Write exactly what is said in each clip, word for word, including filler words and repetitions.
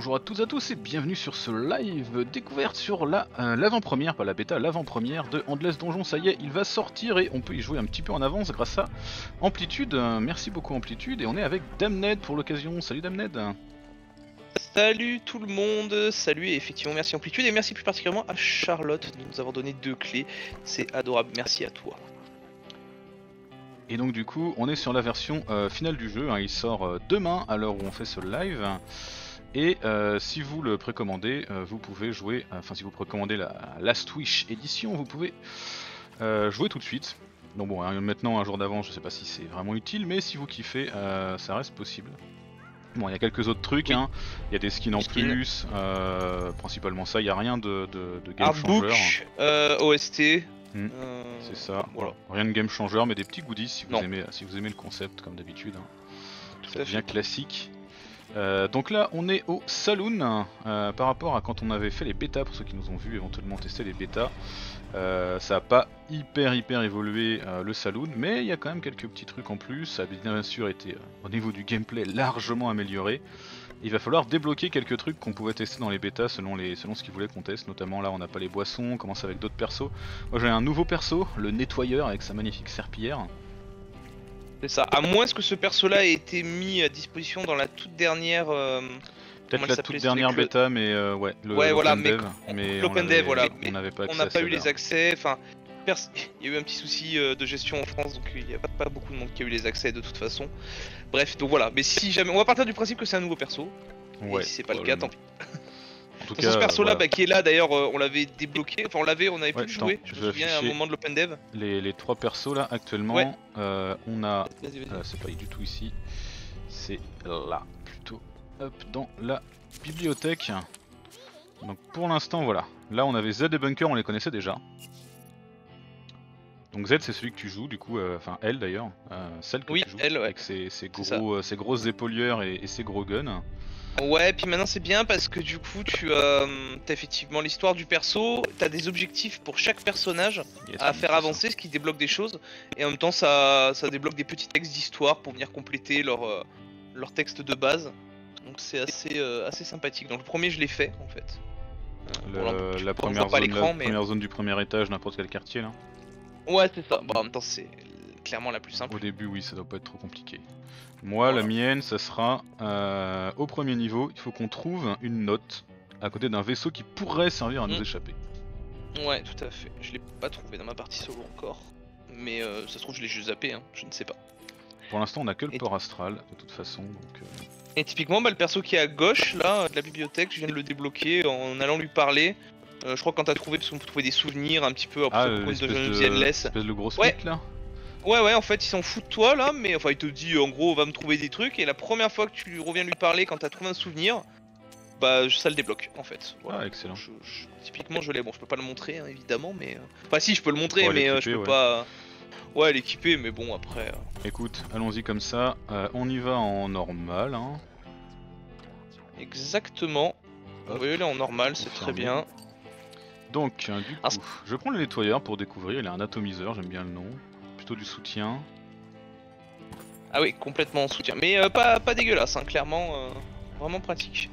bonjour à toutes et à tous et bienvenue sur ce live découverte sur la euh, l'avant-première, pas la bêta, l'avant-première de Endless Donjon. Ça y est, il va sortir et on peut y jouer un petit peu en avance grâce à Amplitude. Euh, merci beaucoup Amplitude, et on est avec Damned pour l'occasion. Salut Damned. Salut tout le monde, salut et effectivement merci Amplitude et merci plus particulièrement à Charlotte de nous avoir donné deux clés, c'est adorable, merci à toi. Et donc du coup on est sur la version euh, finale du jeu, hein. Il sort euh, demain à l'heure où on fait ce live. Et euh, si vous le précommandez, euh, vous pouvez jouer, enfin si vous précommandez la Last Wish édition, vous pouvez euh, jouer tout de suite. Donc bon, hein, maintenant un jour d'avance, je sais pas si c'est vraiment utile, mais si vous kiffez, euh, ça reste possible. Bon, il y a quelques autres trucs, il oui. hein. y a des skins en Skin. plus, euh, principalement ça, il n'y a rien de, de, de game Artbook, changer. Euh, O S T, mmh. euh... c'est ça, voilà. Rien de game changer, mais des petits goodies si vous, non. aimez, si vous aimez le concept comme d'habitude. Hein. Tout ça à devient fait. classique. Euh, donc là on est au Saloon, euh, par rapport à quand on avait fait les bêtas, pour ceux qui nous ont vu éventuellement tester les bêtas, euh, ça n'a pas hyper hyper évolué euh, le Saloon, mais il y a quand même quelques petits trucs en plus, ça a bien sûr été euh, au niveau du gameplay largement amélioré. Il va falloir débloquer quelques trucs qu'on pouvait tester dans les bêtas selon, les, selon ce qu'ils voulaient qu'on teste, notamment là on n'a pas les boissons, on commence avec d'autres persos. Moi j'ai un nouveau perso, le nettoyeur avec sa magnifique serpillière. C'est ça, à moins que ce perso là ait été mis à disposition dans la toute dernière... Euh, Peut-être la toute dernière bêta, mais euh, ouais, le ouais, voilà, dev, mais, mais l'open dev, voilà, on n'avait pas, on n'a pas eu les accès, enfin, il y a eu un petit souci de gestion en France, donc il n'y a pas, pas beaucoup de monde qui a eu les accès de toute façon. Bref, donc voilà, mais si jamais, on va partir du principe que c'est un nouveau perso, ouais, et si c'est pas le cas, tant pis. En tout de cas, ce perso là voilà. bah, qui est là d'ailleurs, euh, on l'avait débloqué, enfin on l'avait, on avait ouais, pu le jouer, attends, je, je me souviens à un moment de l'open dev. Les, les trois persos là actuellement, ouais. euh, on a, euh, c'est pas du tout ici, c'est là, plutôt, hop, dans la bibliothèque. Donc pour l'instant voilà, là on avait Z et Bunker, on les connaissait déjà. Donc Z c'est celui que tu joues du coup, enfin euh, elle d'ailleurs, euh, celle que oui, tu joues, elle, ouais. avec ses, ses, gros, euh, ses grosses épaulières et, et ses gros guns. Ouais, puis maintenant c'est bien parce que du coup tu euh, as effectivement l'histoire du perso, t'as des objectifs pour chaque personnage yes, à faire avancer, ça. Ce qui débloque des choses, et en même temps ça, ça débloque des petits textes d'histoire pour venir compléter leur, euh, leur texte de base. Donc c'est assez, euh, assez sympathique. Donc le premier je l'ai fait en fait. Le, bon, la première, zone, la mais... première zone du premier étage, n'importe quel quartier là. Ouais c'est ça, bon, en même temps c'est clairement la plus simple. Au début oui, ça doit pas être trop compliqué. Moi, voilà. La mienne, ça sera euh, au premier niveau, il faut qu'on trouve une note à côté d'un vaisseau qui pourrait servir à nous mmh. échapper. Ouais, tout à fait. Je l'ai pas trouvé dans ma partie solo encore, mais euh, ça se trouve je l'ai juste zappé, hein. Je ne sais pas. Pour l'instant, on a que le Et port astral de toute façon. Donc, euh... Et typiquement, bah, le perso qui est à gauche là de la bibliothèque, je viens de le débloquer en allant lui parler. Euh, je crois que quand t'as trouvé, parce qu'on peut trouver des souvenirs un petit peu après ah, euh, de de espèce de gros ouais. là. Ouais ouais, en fait il s'en fout de toi là, mais enfin il te dit en gros va me trouver des trucs, et la première fois que tu reviens lui parler quand t'as trouvé un souvenir, bah ça le débloque en fait. Voilà. Ah excellent. Je, je, typiquement je l'ai, bon je peux pas le montrer hein, évidemment, mais... Enfin si je peux le montrer, mais euh, je peux ouais. pas... Ouais l'équiper, mais bon après... Euh... Écoute, allons-y comme ça, euh, on y va en normal hein. Exactement. Hop. On va y aller en normal, c'est très bien. Donc euh, du coup, ah, je prends le nettoyeur pour découvrir, il a un atomiseur, j'aime bien le nom. Plutôt du soutien. Ah oui, complètement en soutien, mais euh, pas, pas dégueulasse, hein, clairement, euh, vraiment pratique.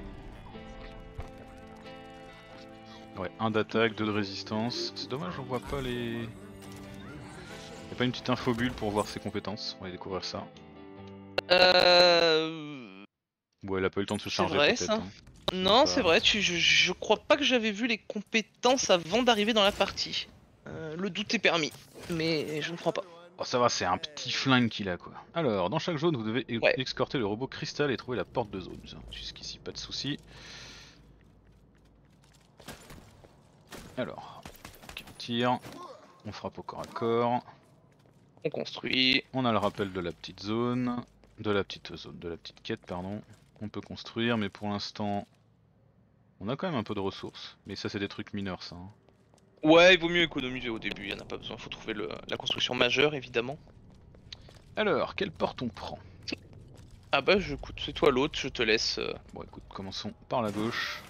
Ouais, un d'attaque, deux de résistance. C'est dommage, on voit pas les... Y'a pas une petite infobulle pour voir ses compétences, on va découvrir ça. Euh... Ouais, elle a pas eu le temps de se charger peut-être. Hein. Non, c'est vrai, tu, je, je crois pas que j'avais vu les compétences avant d'arriver dans la partie. Euh, le doute est permis, mais je ne crois pas. Oh ça va, c'est un petit flingue qu'il a quoi. Alors, dans chaque zone, vous devez ouais. escorter le robot cristal et trouver la porte de zone. Jusqu'ici, pas de soucis. Alors, on tire, on frappe au corps à corps. On construit. On a le rappel de la petite zone, de la petite zone, de la petite quête, pardon. On peut construire, mais pour l'instant, on a quand même un peu de ressources. Mais ça, c'est des trucs mineurs, ça. Hein. Ouais, il vaut mieux économiser au début, il n'y en a pas besoin, faut trouver le, la construction majeure évidemment. Alors, quelle porte on prend? Ah bah je, écoute, c'est toi l'autre, je te laisse. Euh... Bon écoute, commençons par la gauche.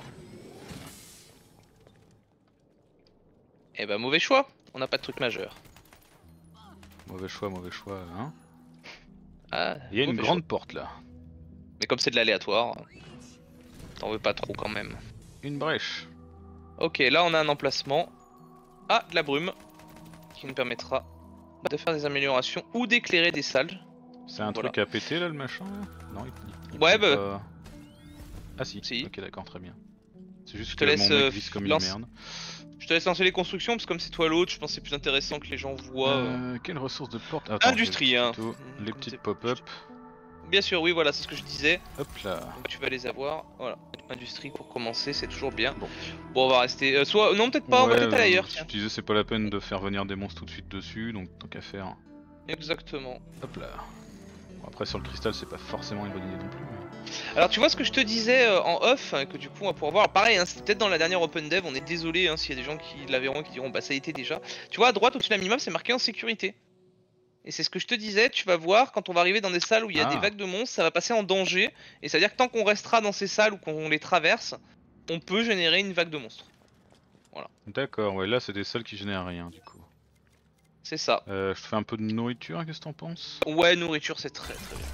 Eh bah mauvais choix, on n'a pas de truc majeur. Mauvais choix, mauvais choix, hein. Ah, il y a une grande choix. porte là. Mais comme c'est de l'aléatoire... T'en veux pas trop quand même. Une brèche. Ok, là on a un emplacement. Ah, de la brume. Qui nous permettra de faire des améliorations ou d'éclairer des salles. C'est un voilà. truc à péter là le machin là? Non, il, il, il Ouais, bah. pas... Ah si, si. Ok, d'accord, très bien. C'est juste je te que laisse mon mec euh, vise comme lance... une merde. Je te laisse lancer les constructions parce que comme c'est toi l'autre, je pense que c'est plus intéressant que les gens voient. Euh, Euh... Quelle ressource de porte? Attends, Industrie, hein. plutôt les Comme petites t'es- pop-up. Bien sûr, oui, voilà, c'est ce que je disais. Hop là. Donc tu vas les avoir. Voilà, industrie pour commencer, c'est toujours bien. Bon. Bon, on va rester. Euh, soit, non, peut-être pas. On va Ouais, peut-être aller euh, ailleurs. je Tiens. te disais c'est pas la peine de faire venir des monstres tout de suite dessus, donc tant qu'à faire. Exactement. Hop là. Bon, après sur le cristal c'est pas forcément une bonne idée non plus. mais- Alors tu vois ce que je te disais euh, en off, hein, que du coup on va pouvoir voir. Pareil, hein, c'était peut-être dans la dernière Open Dev. On est désolé hein, s'il y a des gens qui la verront, qui diront bah ça a été déjà. Tu vois à droite au-dessus de la minimap, c'est marqué en sécurité. Et c'est ce que je te disais, tu vas voir quand on va arriver dans des salles où il y a Ah. des vagues de monstres, ça va passer en danger. Et ça veut dire que tant qu'on restera dans ces salles ou qu'on les traverse, on peut générer une vague de monstres. D'accord, ouais, là c'est des salles qui génèrent rien du coup. C'est ça. Euh, je te fais un peu de nourriture, qu'est-ce que t'en penses? Ouais, nourriture c'est très très bien.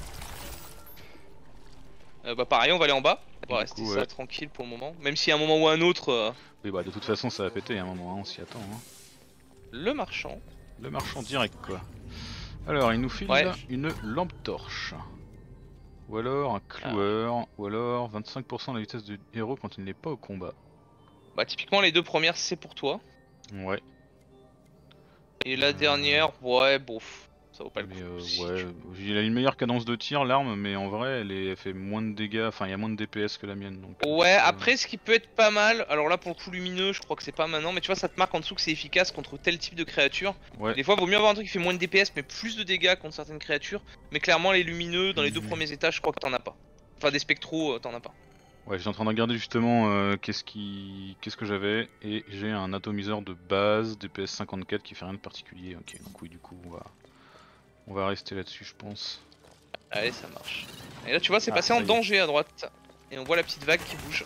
Euh, bah pareil, on va aller en bas. On va Du rester coup, ça ouais. tranquille pour le moment. Même si à un moment ou à un autre, euh, Oui bah de toute façon ça va péter à un moment, hein, on s'y attend. Hein. le marchand. Le marchand direct quoi. Alors il nous file Ouais. une lampe torche. Ou alors un cloueur, ou alors vingt-cinq pour cent de la vitesse du héros quand il n'est pas au combat. Bah typiquement les deux premières c'est pour toi. Ouais. Et la dernière, ouais, bof, ça vaut pas le coup. Mais euh, Si ouais, tu- il a une meilleure cadence de tir l'arme, mais en vrai elle, est, elle fait moins de dégâts, enfin il y a moins de D P S que la mienne. Donc, euh, Ouais, c'est pas- après ce qui peut être pas mal, alors là pour le coup lumineux, je crois que c'est pas maintenant, mais tu vois ça te marque en dessous que c'est efficace contre tel type de créature. Ouais. Des fois vaut mieux avoir un truc qui fait moins de D P S mais plus de dégâts contre certaines créatures. Mais clairement les lumineux dans les deux Mhm. premiers étages, je crois que t'en as pas. Enfin des spectros, euh, t'en as pas. Ouais, j'étais en train de regarder justement euh, qu'est-ce qui, qu'est-ce que j'avais, et j'ai un atomiseur de base, D P S cinquante-quatre qui fait rien de particulier. Ok, donc oui, du coup on va, on va rester là-dessus, je pense. Allez, ça marche. Et là tu vois c'est Ah, passé ça en y est. danger à droite. Et on voit la petite vague qui bouge.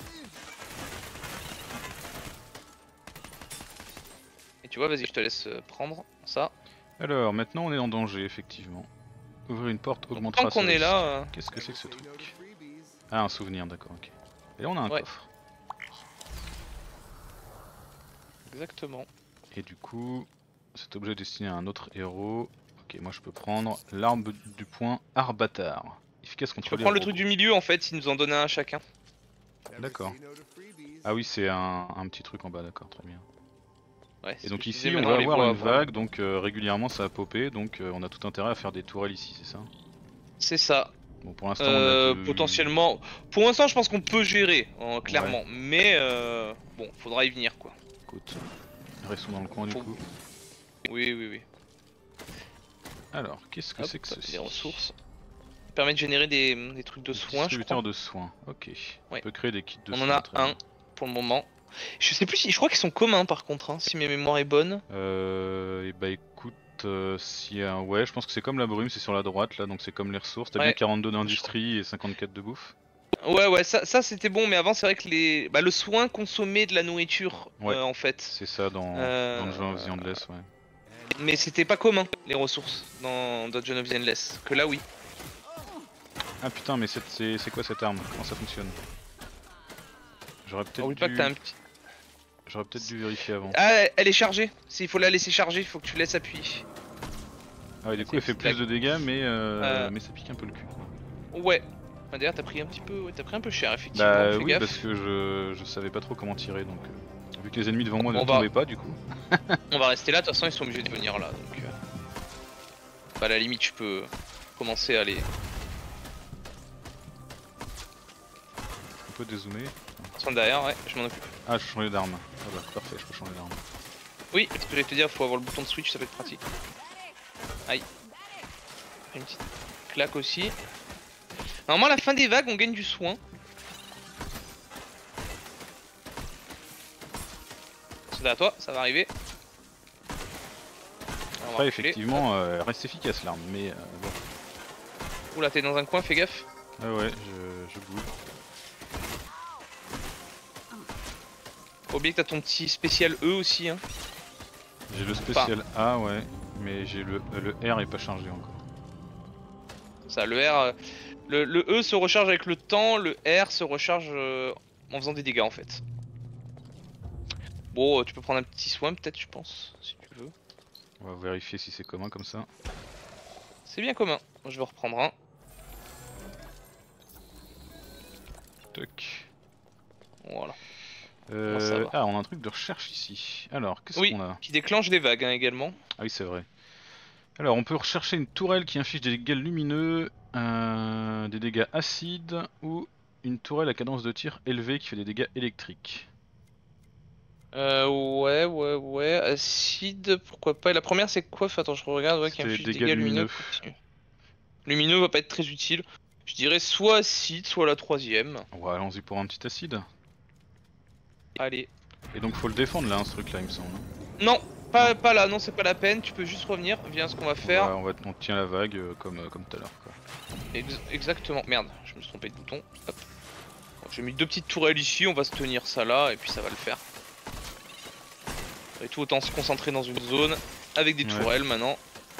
Et tu vois, vas-y, je te laisse euh, prendre ça. Alors maintenant on est en danger, effectivement. Ouvrir une porte Donc, augmentera tant qu'on ce est risque. là, euh, Qu'est-ce que c'est que ce truc? Ah, un souvenir, d'accord, ok. Et là on a un Ouais. coffre. exactement. Et du coup, cet objet est destiné à un autre héros. Ok, moi je peux prendre l'arme du poing Arbatar. Efficace Tu contre peux les prendre le robots. truc du milieu en fait, ils nous en donnent un chacun. D'accord. Ah oui, c'est un, un petit truc en bas, d'accord, très bien. Ouais, Et c'est donc ce que je ici disais, on maintenant, va les avoir voit une avant. vague, donc euh, régulièrement ça va popper, donc euh, on a tout intérêt à faire des tourelles ici, c'est ça? C'est ça. Bon pour l'instant Euh, on a que... potentiellement. Pour l'instant, je pense qu'on peut gérer, hein, clairement. Mais euh, bon, faudra y venir quoi. Écoute, restons dans le coin du Faut- coup. Oui, oui, oui. Alors, qu'est-ce que Hop, c'est que ceci? des ressources. Ça permet de générer des, des trucs de soins, je Distributeur crois. de soins, ok. Ouais. On peut créer des kits de On soins. en a très bien. un pour le moment. Je sais plus si. Je crois qu'ils sont communs par contre, hein, si ma mémoire est bonne. Euh, et bah écoute, euh, s'il y a un... ouais, je pense que c'est comme la brume, c'est sur la droite là, donc c'est comme les ressources. T'as Ouais. bien quarante-deux d'industrie et cinquante-quatre de bouffe. Ouais, ouais, ça, ça c'était bon, mais avant, c'est vrai que les. Bah, le soin consommé de la nourriture, Ouais. euh, en fait. C'est ça dans Euh, Dungeon of the Endless, ouais. Mais c'était pas commun, les ressources, dans Dungeon of the Endless. Que là, oui. Ah putain, mais c'est- c'est c'est quoi cette arme? Comment ça fonctionne? J'aurais peut-être Oublie pas que dû... t'as un petit. J'aurais peut-être dû vérifier avant. Ah, elle est chargée. S'il faut la laisser charger, il faut que tu laisses appuyer. Ah ouais, du c'est coup elle fait une plus petite de dégâts, mais, euh, Euh. mais ça pique un peu le cul. Ouais. Bah, D'ailleurs, t'as pris un petit peu. Ouais, t'as pris un peu cher, effectivement. Bah fais oui, gaffe. parce que je, je savais pas trop comment tirer, donc... euh, vu que les ennemis devant moi ne On va- tombaient pas, du coup. On va rester là, de toute façon, ils sont obligés de venir là. Donc. euh, Bah, à la limite, je peux commencer à les. On peut dézoomer. Ils sont derrière, ouais, je m'en occupe. Ah, je peux changer d'arme. Ah bah parfait, je peux changer d'arme. Oui, ce que j'allais te dire, faut avoir le bouton de switch, ça peut être pratique. Aïe. Une petite claque aussi. Normalement, à la fin des vagues, on gagne du soin. C'est à toi, ça va arriver. On va Après, reculer. effectivement, euh, elle reste efficace l'arme, mais euh, bon. Oula, t'es dans un coin, fais gaffe. Ah ouais, je, je bouge. Faut oublier que t'as ton petit spécial E aussi. Hein. J'ai le spécial A, ouais, mais j'ai le, le R est pas chargé encore. Ça, le R. euh, Le, le E se recharge avec le temps, le R se recharge euh, en faisant des dégâts en fait. Bon, tu peux prendre un petit soin peut-être, je pense, si tu veux. On va vérifier si c'est commun comme ça. C'est bien commun. Je vais reprendre un. Toc. Voilà. Euh, ça va. ah, on a un truc de recherche ici. Alors, qu'est-ce Oui, qu'on a? qui déclenche des vagues hein, également. Ah oui, c'est vrai. Alors, on peut rechercher une tourelle qui inflige des dégâts lumineux, euh, des dégâts acides ou une tourelle à cadence de tir élevée qui fait des dégâts électriques. Euh, ouais, ouais, ouais. Acide, pourquoi pas. Et la première, c'est quoi? Attends, je regarde. Ouais, qui C'était inflige des dégâts dégâts lumineux. lumineux. Continue. Lumineux va pas être très utile. Je dirais soit acide, soit la troisième. Ouais, allons-y pour un petit acide. Allez. Et donc, faut le défendre là, hein, ce truc là, il me semble. Non, pas, pas là, non, c'est pas la peine. Tu peux juste revenir. Viens, ce qu'on va faire. Ouais, on, va, on tient la vague euh, comme, euh, comme tout à l'heure. Ex exactement. Merde, je me suis trompé de bouton. Hop. Bon, j'ai mis deux petites tourelles ici. On va se tenir ça là, et puis ça va le faire. Et tout autant se concentrer dans une zone avec des Ouais. tourelles maintenant.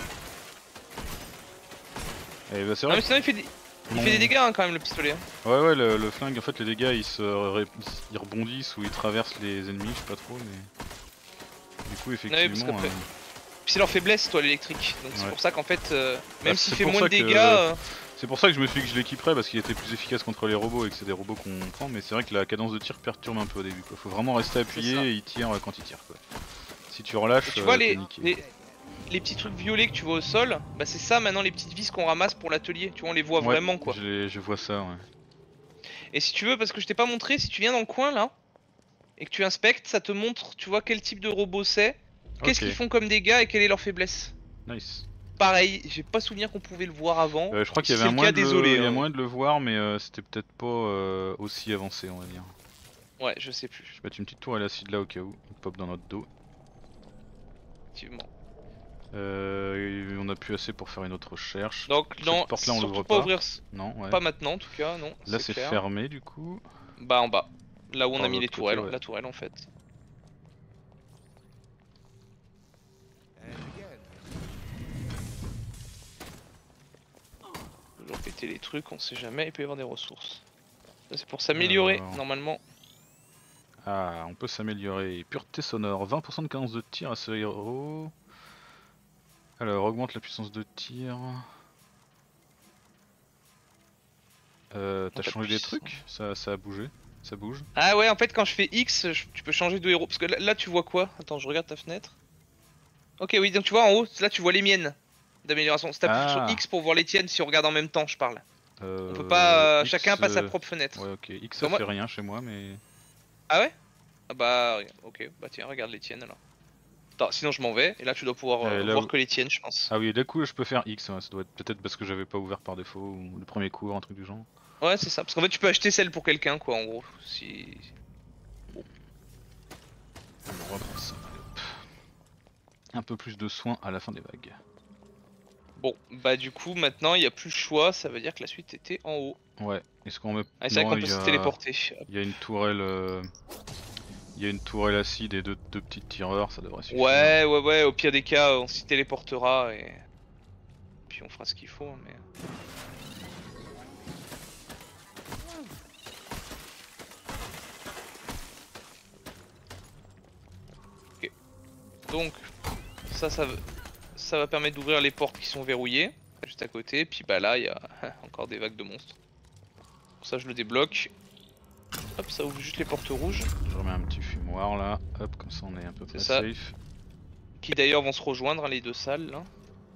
Et bah, c'est Non vrai. mais sinon il fait des, il Mon- fait des dégâts hein, quand même le pistolet. Ouais, ouais, le, le flingue, en fait, les dégâts ils se ré- ils rebondissent ou ils traversent les ennemis, je sais pas trop, mais. Du coup, effectivement. parce qu'après- euh, Puis c'est leur faiblesse toi l'électrique. Donc c'est Ouais. pour ça qu'en fait, euh, même Bah, s'il c'est fait pour moins ça de que- dégâts. euh, C'est pour ça que je me suis dit que je l'équiperais parce qu'il était plus efficace contre les robots et que c'est des robots qu'on prend, mais c'est vrai que la cadence de tir perturbe un peu au début quoi. Faut vraiment rester appuyé ça. et il tire euh, quand il tire quoi. Si tu relâches, Et tu euh, vois t'es les, niqué. les, les petits trucs violets que tu vois au sol, bah c'est ça maintenant les petites vis qu'on ramasse pour l'atelier. Tu vois on les voit Ouais, vraiment quoi. Je, les- je vois ça, ouais. Et si tu veux, parce que je t'ai pas montré, si tu viens dans le coin là et que tu inspectes, ça te montre, tu vois quel type de robot c'est, qu'est-ce Ok. qu'ils font comme dégâts et quelle est leur faiblesse. Nice. Pareil, j'ai pas souvenir qu'on pouvait le voir avant. Euh, je crois qu'il y Si avait c'est un le moyen cas, de le... désolé. il y a hein. moyen de le voir, mais euh, c'était peut-être pas euh, aussi avancé, on va dire. Ouais, je sais plus, Je vais mettre une petite tour à l'acide là au cas où, il pop dans notre dos. effectivement. Euh, on a plus assez pour faire une autre recherche. Donc Cette non, porte là on surtout l'ouvre pas pas. ouvrir, ce- Non, ouais. pas maintenant en tout cas, non. Là c'est clair. fermé du coup. Bah en bas, là où on Par a mis les l'autre côté, tourelles, ouais. la tourelle en fait. Toujours péter les trucs, on sait jamais, il peut y avoir des ressources. Ça c'est pour s'améliorer Alors. normalement. Ah, on peut s'améliorer. Pureté sonore, vingt pour cent de cadence de tir à ce héros. Alors, augmente la puissance de tir. Euh, T'as Pas de changé des puissance. trucs ça, ça a bougé Ça bouge Ah ouais, en fait quand je fais X, je- tu peux changer de héros. Parce que là, là, tu vois quoi? Attends, je regarde ta fenêtre. Ok, oui, donc tu vois en haut, là tu vois les miennes d'amélioration. Si t'appuies Ah. sur X pour voir les tiennes, si on regarde en même temps, je parle. euh, On peut pas. X, Chacun passe sa euh, propre fenêtre. Ouais, ok. X Bah, ça moi- fait rien chez moi, mais. Ah ouais? Ah bah ok, bah tiens, regarde les tiennes alors. Attends, sinon je m'en vais, et là tu dois pouvoir euh, Euh, là voir où- que les tiennes, je pense. Ah oui, d'un coup je peux faire X, ouais, ça doit être peut-être parce que j'avais pas ouvert par défaut, ou le premier coup, un truc du genre. Ouais, c'est ça, parce qu'en fait tu peux acheter celle pour quelqu'un quoi, en gros. Si. Alors, on va prendre ça. Allez, hop. Un peu plus de soins à la fin des vagues. Bon, bah du coup maintenant il n'y a plus le choix, ça veut dire que la suite était en haut. Ouais, est-ce qu'on met. Ah, c'est vrai Non, qu'on il peut y se a- téléporter. Il y a une tourelle. euh, Il y a une tourelle acide et deux, deux petites tireurs, ça devrait suffire. Ouais, ouais, ouais, au pire des cas, on s'y téléportera et. Puis on fera ce qu'il faut, hein, mais. Ok. Donc, ça, ça, va- ça va permettre d'ouvrir les portes qui sont verrouillées, juste à côté. Puis bah là, il y a encore des vagues de monstres. Pour ça, je le débloque. Hop, ça ouvre juste les portes rouges, Je remets un petit fumoir là, hop, comme ça on est un peu plus ça. safe. qui d'ailleurs vont se rejoindre, hein, les deux salles là.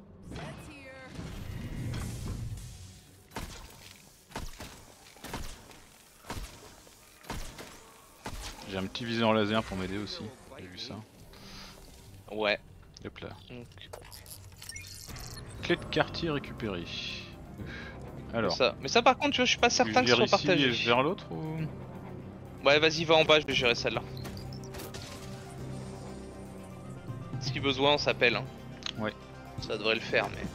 J'ai un petit viseur laser pour m'aider aussi, j'ai vu ça. Ouais. Hop là. Donc, Clé de quartier récupérée. Alors, ça. Mais ça, par contre, tu vois, je suis pas je certain que ce vire soit ici partagé. et je vers l'autre ou... Ouais, vas-y, va en bas, je vais gérer celle-là. Si besoin, on s'appelle. Hein. Ouais. Ça devrait le faire, mais.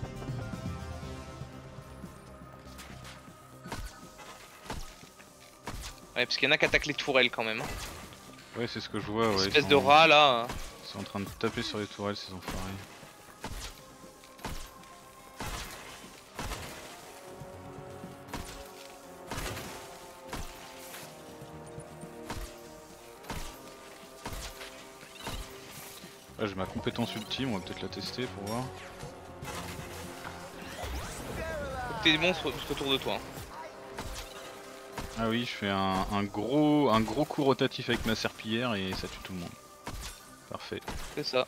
Ouais, parce qu'il y en a qui attaquent les tourelles quand même. Hein. Ouais, c'est ce que je vois, ouais. ils Espèce sont- de rat là. hein. Ils sont en train de taper sur les tourelles, ces enfoirés. Là j'ai ma compétence ultime, on va peut-être la tester pour voir. Faut que t'aies des monstres tout autour de toi. Hein. Ah oui, je fais un, un gros un gros coup rotatif avec ma serpillière et ça tue tout le monde. Parfait. C'est ça.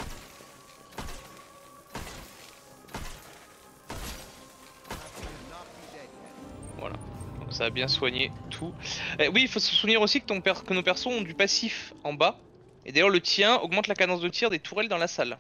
Voilà. Donc ça a bien soigné tout. Eh, oui, il faut se souvenir aussi que, ton per que nos persos ont du passif en bas. Et d'ailleurs le tien augmente la cadence de tir des tourelles dans la salle.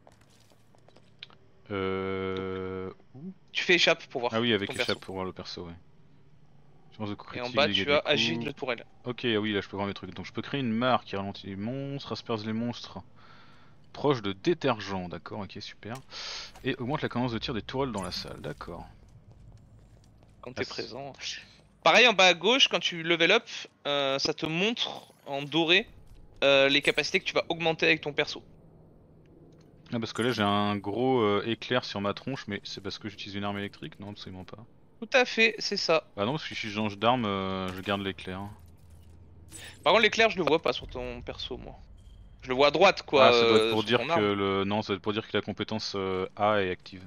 Euh... Où Tu fais échappe pour voir. Ah oui, avec ton échappe perso. pour voir le perso, ouais. Chance de coup Et en critique, bas dégâts tu du as coup. agile de tourelle. Ok, ah oui, là je peux voir mes trucs. Donc je peux créer une mare qui ralentit les monstres, asperge les monstres. Proche de détergent, d'accord, ok, super. Et augmente la cadence de tir des tourelles dans la salle, d'accord. Quand Ah, t'es présent. Pareil en bas à gauche, quand tu level up, euh, ça te montre en doré euh, les capacités que tu vas augmenter avec ton perso. Ah parce que là j'ai un gros euh, éclair sur ma tronche, mais c'est parce que j'utilise une arme électrique? Non, absolument pas. Tout à fait, c'est ça. Bah non, parce que si je change d'arme, euh, je garde l'éclair. Par contre l'éclair je le vois pas sur ton perso moi. Je le vois à droite quoi, Ah, ça doit être euh, pour sur dire ton que arme. le... Non, ça doit être pour dire que la compétence euh, A est active.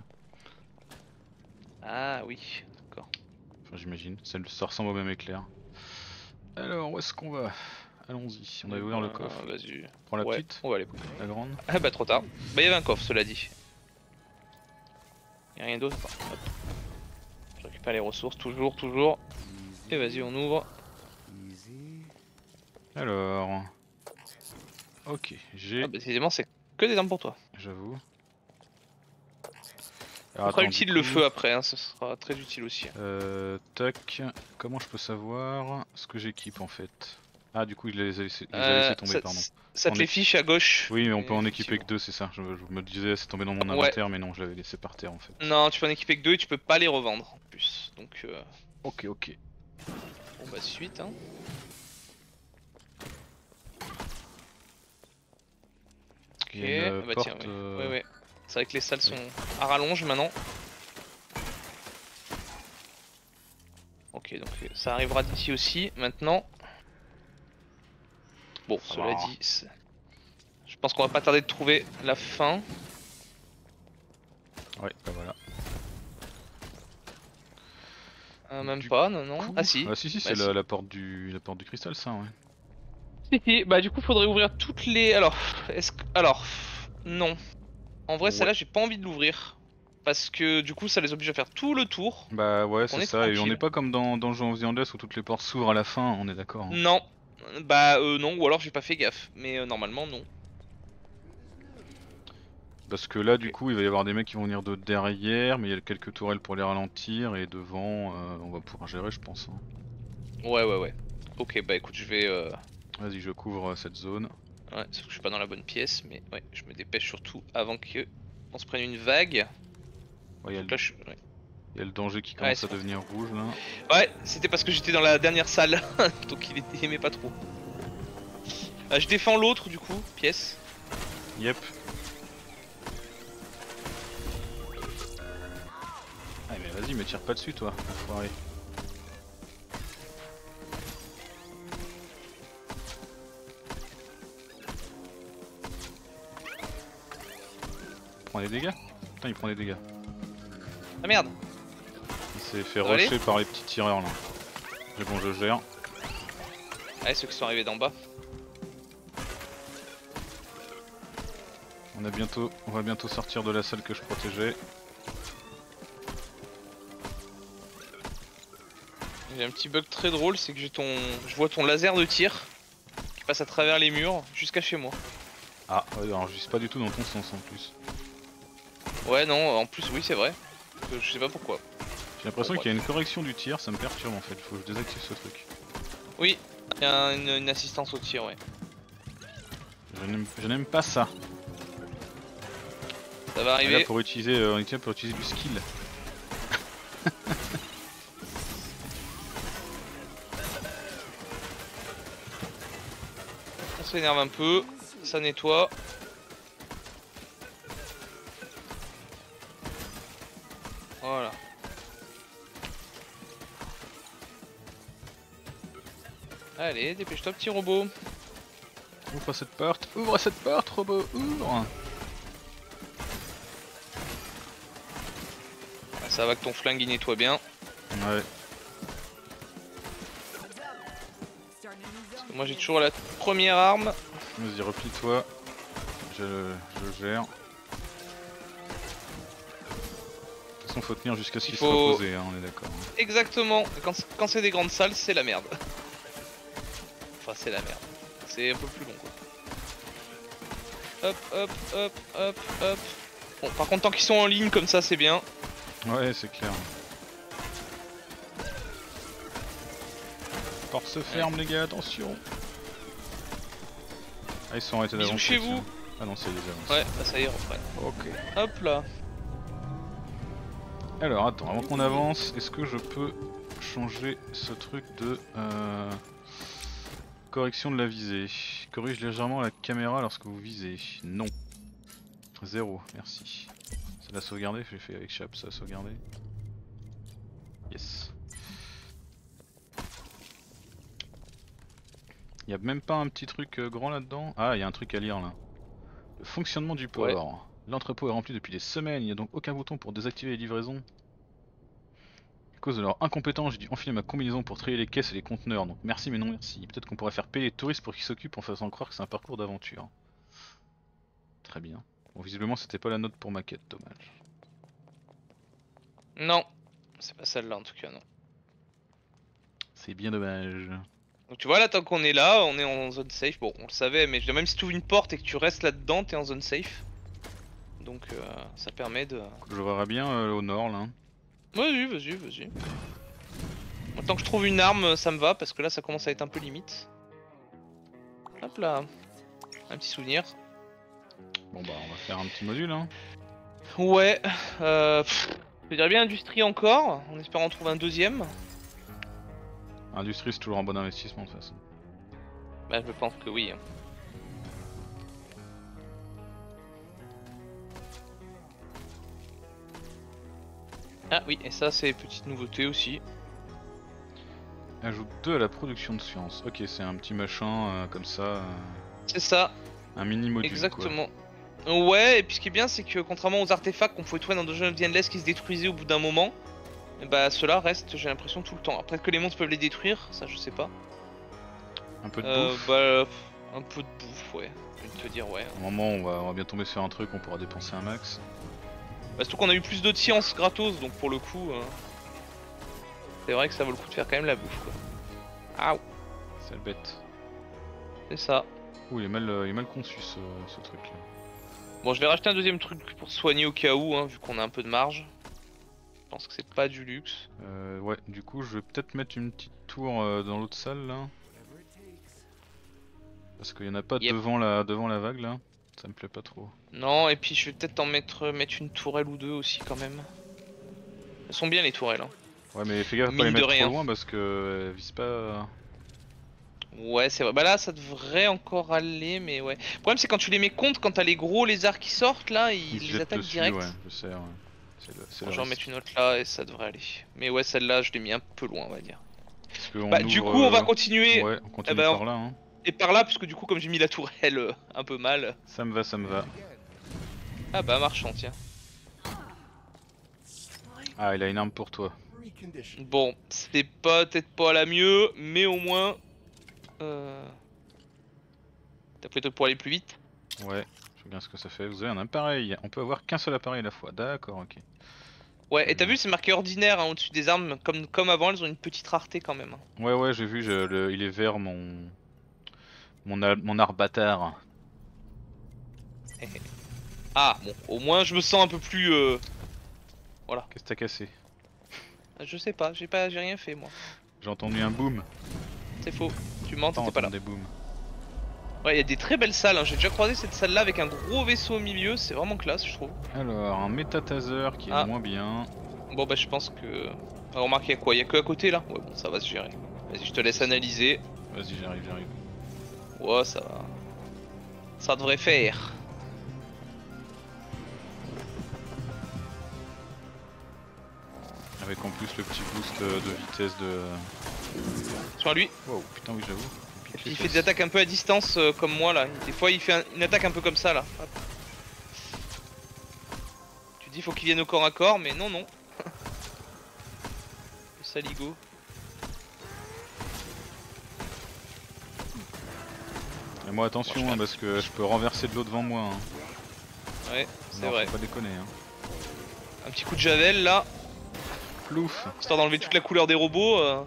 Ah oui, d'accord. Enfin j'imagine, ça, ça ressemble au même éclair. Alors, où est-ce qu'on va? Allons-y, on Eh avait ouvert le ben, coffre. vas-y. Prends la Ouais, petite, on va aller. la grande. Ah bah trop tard. Bah il y avait un coffre cela dit. Y'a rien d'autre. Hop. Je récupère les ressources, toujours, toujours. Et vas-y on ouvre. Alors... Ok, j'ai... Ah bah décidément c'est que des armes pour toi. J'avoue. Ça Alors sera attends, utile du le coup, feu après, hein, ce sera très utile aussi. Euh, tac, comment je peux savoir ce que j'équipe en fait? Ah du coup il les a laissé, il les a laissé Euh, tomber, ça, pardon. ça En te les équi- fiche à gauche. Oui mais on peut mais en équiper que effectivement. deux, c'est ça, je, je me disais c'est tombé dans mon Ouais, inventaire mais non je l'avais laissé par terre en fait. non tu peux en équiper que deux et tu peux pas les revendre en plus. Donc euh... Ok ok. bon bah suite hein. Ok, Il y a une ah bah porte... tiens ouais. euh, Ouais ouais. C'est vrai que les salles sont à rallonge maintenant. Ok donc euh, ça arrivera d'ici aussi maintenant. Bon Ça cela va. dit, c'est- je pense qu'on va pas tarder de trouver la fin. Ouais bah voilà. Euh, même Du pas, non non. coup... Ah si. Ah si si Bah c'est si. la, la porte du la porte du cristal ça ouais. Si, si, bah du coup faudrait ouvrir toutes les... Alors, est-ce que... Alors, non. En vrai Ouais. celle-là j'ai pas envie de l'ouvrir. Parce que du coup ça les oblige à faire tout le tour. Bah ouais Donc on c'est est ça, et on n'est tranquille. pas comme dans Dungeons of the Endless où toutes les portes s'ouvrent à la fin, on est d'accord. Hein. Non. Bah euh, non, ou alors j'ai pas fait gaffe. Mais euh, normalement non. Parce que là, du Ok. coup, il va y avoir des mecs qui vont venir de derrière, mais il y a quelques tourelles pour les ralentir, et devant, euh, on va pouvoir gérer, je pense. Hein. Ouais ouais ouais. Ok bah écoute je vais... Euh... Vas-y, je couvre euh, cette zone. Ouais, sauf que je suis pas dans la bonne pièce. Mais ouais, je me dépêche surtout avant que on se prenne une vague. Ouais, il y, a Donc le- là je... Ouais, il y a le danger qui ouais commence c'est à bon. devenir rouge là. Ouais, c'était parce que j'étais dans la dernière salle. Donc il était- il aimait pas trop. Euh, je défends l'autre du coup, pièce. Yep. Ah mais vas-y, me tire pas dessus toi, enfoiré. Il prend des dégâts? Putain, il prend des dégâts. Ah merde. Il s'est fait Ça va aller rusher par les petits tireurs là. Mais bon, je gère. Allez, ceux qui sont arrivés d'en bas. On, a bientôt... on va bientôt sortir de la salle que je protégeais. J'ai un petit bug très drôle, c'est que j'ai ton, je vois ton laser de tir qui passe à travers les murs jusqu'à chez moi. Ah, ouais, alors je vise pas du tout dans ton sens en plus. Ouais, non, en plus, oui, c'est vrai. Euh, Je sais pas pourquoi. J'ai l'impression Bon, qu'il y a une correction du tir, ça me perturbe en fait, il faut que je désactive ce truc. Oui, il y a une, une assistance au tir, ouais. Je n'aime- Je n'aime pas ça. Ça va Et là arriver. pour utiliser, euh, on est pour utiliser du skill. On s'énerve un peu, ça nettoie. Voilà. Allez, dépêche-toi, petit robot. Ouvre cette porte, ouvre cette porte, robot, ouvre. Ça va que ton flingue il nettoie bien. Ouais. Parce que moi j'ai toujours la première arme. Vas-y, replie-toi. Je, je gère. De toute façon, faut tenir jusqu'à ce qu'il faut... soit posé, hein, on est d'accord. Exactement. Quand, quand c'est des grandes salles, c'est la merde. Enfin, c'est la merde. C'est un peu plus long quoi. Hop, hop, hop, hop, hop. Bon, par contre, tant qu'ils sont en ligne comme ça, c'est bien. Ouais, c'est clair. Porte se ferme, ouais. Les gars, attention. Ah, ils sont arrêtés d'avancer. Bisous chez vous. Ah non, c'est les avances. Ouais, bah ça y est, reprenne. Ok. Hop là. Alors, attends, avant qu'on avance, est-ce que je peux changer ce truc de euh, correction de la visée? Corrige légèrement la caméra lorsque vous visez. Non. Zéro, merci. Ça l'a sauvegardé, j'ai fait avec Chap, ça a sauvegardé. Yes. Y'a même pas un petit truc euh, grand là-dedans? Ah, il y a un truc à lire là. Le fonctionnement du port. Ouais. L'entrepôt est rempli depuis des semaines, il n'y a donc aucun bouton pour désactiver les livraisons. À cause de leur incompétence, j'ai dû enfiler ma combinaison pour trier les caisses et les conteneurs, donc merci mais non merci. Peut-être qu'on pourrait faire payer les touristes pour qu'ils s'occupent en faisant croire que c'est un parcours d'aventure. Très bien. Bon, visiblement c'était pas la note pour ma quête, dommage. Non, c'est pas celle-là en tout cas, non. C'est bien dommage. Donc tu vois là, tant qu'on est là, on est en zone safe. Bon, on le savait, mais même si tu ouvres une porte et que tu restes là-dedans, t'es en zone safe. Donc euh, ça permet de... Je verrai bien euh, au nord là. Vas-y, vas-y, vas-y. Tant que je trouve une arme, ça me va, parce que là ça commence à être un peu limite. Hop là. Un petit souvenir. Bon bah on va faire un petit module hein. Ouais, euh... Pff, je dirais bien industrie encore, en espérant trouver un deuxième. Industrie c'est toujours un bon investissement de toute façon. Bah je pense que oui. Ah oui, et ça c'est petite nouveauté aussi. Ajoute deux à la production de science. Ok, c'est un petit machin euh, comme ça. Euh... C'est ça. Un mini module. Exactement. Quoi. Ouais, et puis ce qui est bien, c'est que contrairement aux artefacts qu'on pouvait trouver dans Dungeon of the Endless qui se détruisaient au bout d'un moment, bah ceux-là restent, j'ai l'impression, tout le temps. Après que les monstres peuvent les détruire, ça je sais pas. Un peu de euh, bouffe. Bah, un peu de bouffe, ouais. Je vais te dire, ouais. Au moment on va, on va bien tomber sur un truc, on pourra dépenser un max. Bah, surtout qu'on a eu plus de science gratos, donc pour le coup, euh, c'est vrai que ça vaut le coup de faire quand même la bouffe, quoi. Ah, c'est le bête. C'est ça. Ouh, il est mal, euh, il est mal conçu ce, ce truc là. Bon, je vais racheter un deuxième truc pour soigner au cas où, hein, vu qu'on a un peu de marge. Je pense que c'est pas du luxe. Euh, ouais, du coup, je vais peut-être mettre une petite tour euh, dans l'autre salle là. Parce qu'il y en a pas yep. devant la, devant la vague là. Ça me plaît pas trop. Non, et puis je vais peut-être en mettre, mettre une tourelle ou deux aussi quand même. Elles sont bien les tourelles. Hein. Ouais, mais fais gaffe à pas les mettre trop loin parce que elles visent pas. Ouais, c'est vrai. Bah là, ça devrait encore aller, mais ouais. Le problème, c'est quand tu les mets contre, quand t'as les gros lézards qui sortent là, ils, ils les attaquent dessus, direct. Ouais, je sais, ouais. Bon, je vais en mettre une autre là et ça devrait aller. Mais ouais, celle-là, je l'ai mis un peu loin, on va dire. Bah, ouvre, du coup, on va continuer. Ouais, on continue eh ben, par là. Hein. Et par là, parce que du coup, comme j'ai mis la tourelle euh, un peu mal. Ça me va, ça me va. Ah bah, marchand, tiens. Ah, il a une arme pour toi. Bon, c'était peut-être pas la mieux, mais au moins. Euh... T'as pris toi pour aller plus vite? Ouais, je regarde ce que ça fait. Vous avez un appareil. On peut avoir qu'un seul appareil à la fois. D'accord, ok. Ouais, et t'as vu, c'est marqué ordinaire hein, au-dessus des armes. Comme, comme avant, elles ont une petite rareté quand même. Ouais, ouais, j'ai vu. Je, le, il est vert, mon. Mon, mon arbatard. Ah, bon, au moins je me sens un peu plus. Euh... Voilà. Qu'est-ce que t'as cassé? Je sais pas, j'ai pas, j'ai rien fait moi. J'ai entendu un boom. C'est faux, tu mens, t'étais pas là. Des booms. Ouais, il y a des très belles salles, hein. J'ai déjà croisé cette salle là avec un gros vaisseau au milieu, c'est vraiment classe je trouve. Alors, un métataser qui est ah. moins bien. Bon bah je pense que... Ah, remarque, il y a quoi? Il y a que à côté là? Ouais bon, ça va se gérer. Vas-y, je te laisse analyser. Vas-y, j'arrive, j'arrive. Ouais, ça va. Ça devrait faire. Avec en plus le petit boost de vitesse de... Sur lui. Wow, putain oui j'avoue. Il fait des attaques un peu à distance euh, comme moi là. Des fois il fait un, une attaque un peu comme ça là. Hop. Tu dis faut qu'il vienne au corps à corps, mais non non. Le saligo. Et moi attention bon, hein, parce que je peux renverser de l'eau devant moi. Hein. Ouais, c'est vrai. Faut pas déconner. Hein. Un petit coup de javel là. Plouf. Histoire d'enlever toute la couleur des robots. Euh...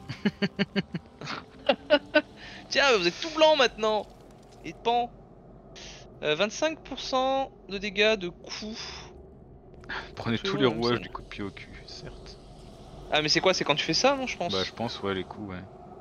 Tiens, vous êtes tout blanc maintenant. Et pan. Euh, vingt-cinq pour cent de dégâts de coups. Prenez tous les rouages du coup de pied au cul, certes. Ah mais c'est quoi? C'est quand tu fais ça, non, je pense? Bah je pense, ouais, les coups, ouais.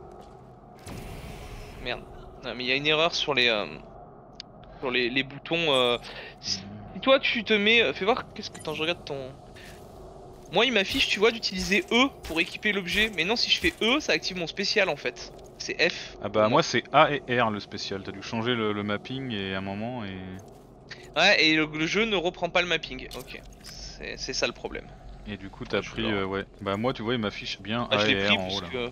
Merde. Non mais il y a une erreur sur les... Euh... Sur les, les boutons... Euh... Si mmh. Toi tu te mets... Fais voir, qu'est-ce que... Attends, je regarde ton... Moi il m'affiche, tu vois, d'utiliser E pour équiper l'objet. Mais non, si je fais E, ça active mon spécial en fait. C'est F. Ah bah moi c'est A et R le spécial, t'as dû changer le, le mapping et à un moment et... Ouais, et le, le jeu ne reprend pas le mapping, ok. C'est ça le problème. Et du coup t'as ouais, pris, euh, ouais. Bah moi tu vois il m'affiche bien ah, A je et pris R en haut là. Que...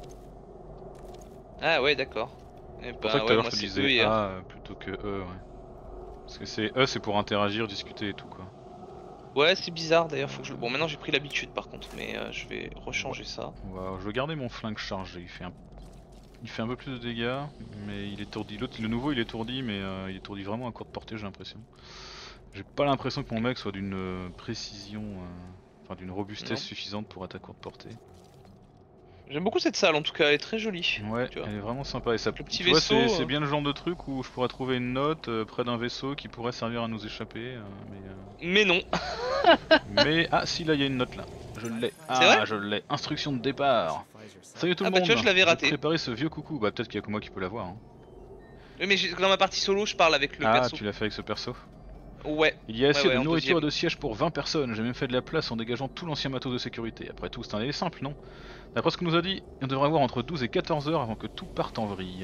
Ah ouais d'accord. C'est pour bah, ça que tout à l'heure je te disais A euh, plutôt que E, ouais. Parce que c'est E c'est pour interagir, discuter et tout quoi. Ouais c'est bizarre d'ailleurs, faut que je... Bon maintenant j'ai pris l'habitude par contre, mais euh, je vais rechanger ouais. ça. Ouais, je vais garder mon flingue chargé, il fait un... Il fait un peu plus de dégâts, mais il est étourdi. L'autre, le nouveau il est étourdi, mais euh, il est étourdi vraiment à courte portée j'ai l'impression. J'ai pas l'impression que mon mec soit d'une euh, précision, euh... enfin d'une robustesse non. suffisante pour être à courte portée. J'aime beaucoup cette salle en tout cas, elle est très jolie. Ouais, elle est vraiment sympa. Et ça, le petit tu vois, vaisseau. C'est euh... bien le genre de truc où je pourrais trouver une note euh, près d'un vaisseau qui pourrait servir à nous échapper. Euh, mais, euh... mais non. mais ah si là il y a une note là, je l'ai. Ah je l'ai. Instruction de départ. Salut tout ah le bah monde. Tu vois, je l'avais raté. Préparer ce vieux coucou. Bah peut-être qu'il y a que moi qui peux l'avoir. Hein. Oui mais dans ma partie solo je parle avec le ah, perso. Ah tu l'as fait avec ce perso. Ouais. Il y a assez ouais, ouais, de nourriture deuxième. et de sièges pour vingt personnes, j'ai même fait de la place en dégageant tout l'ancien matos de sécurité. Après tout c'est un délai simple, non? D'après ce qu'on nous a dit, on devrait avoir entre douze et quatorze heures avant que tout parte en vrille.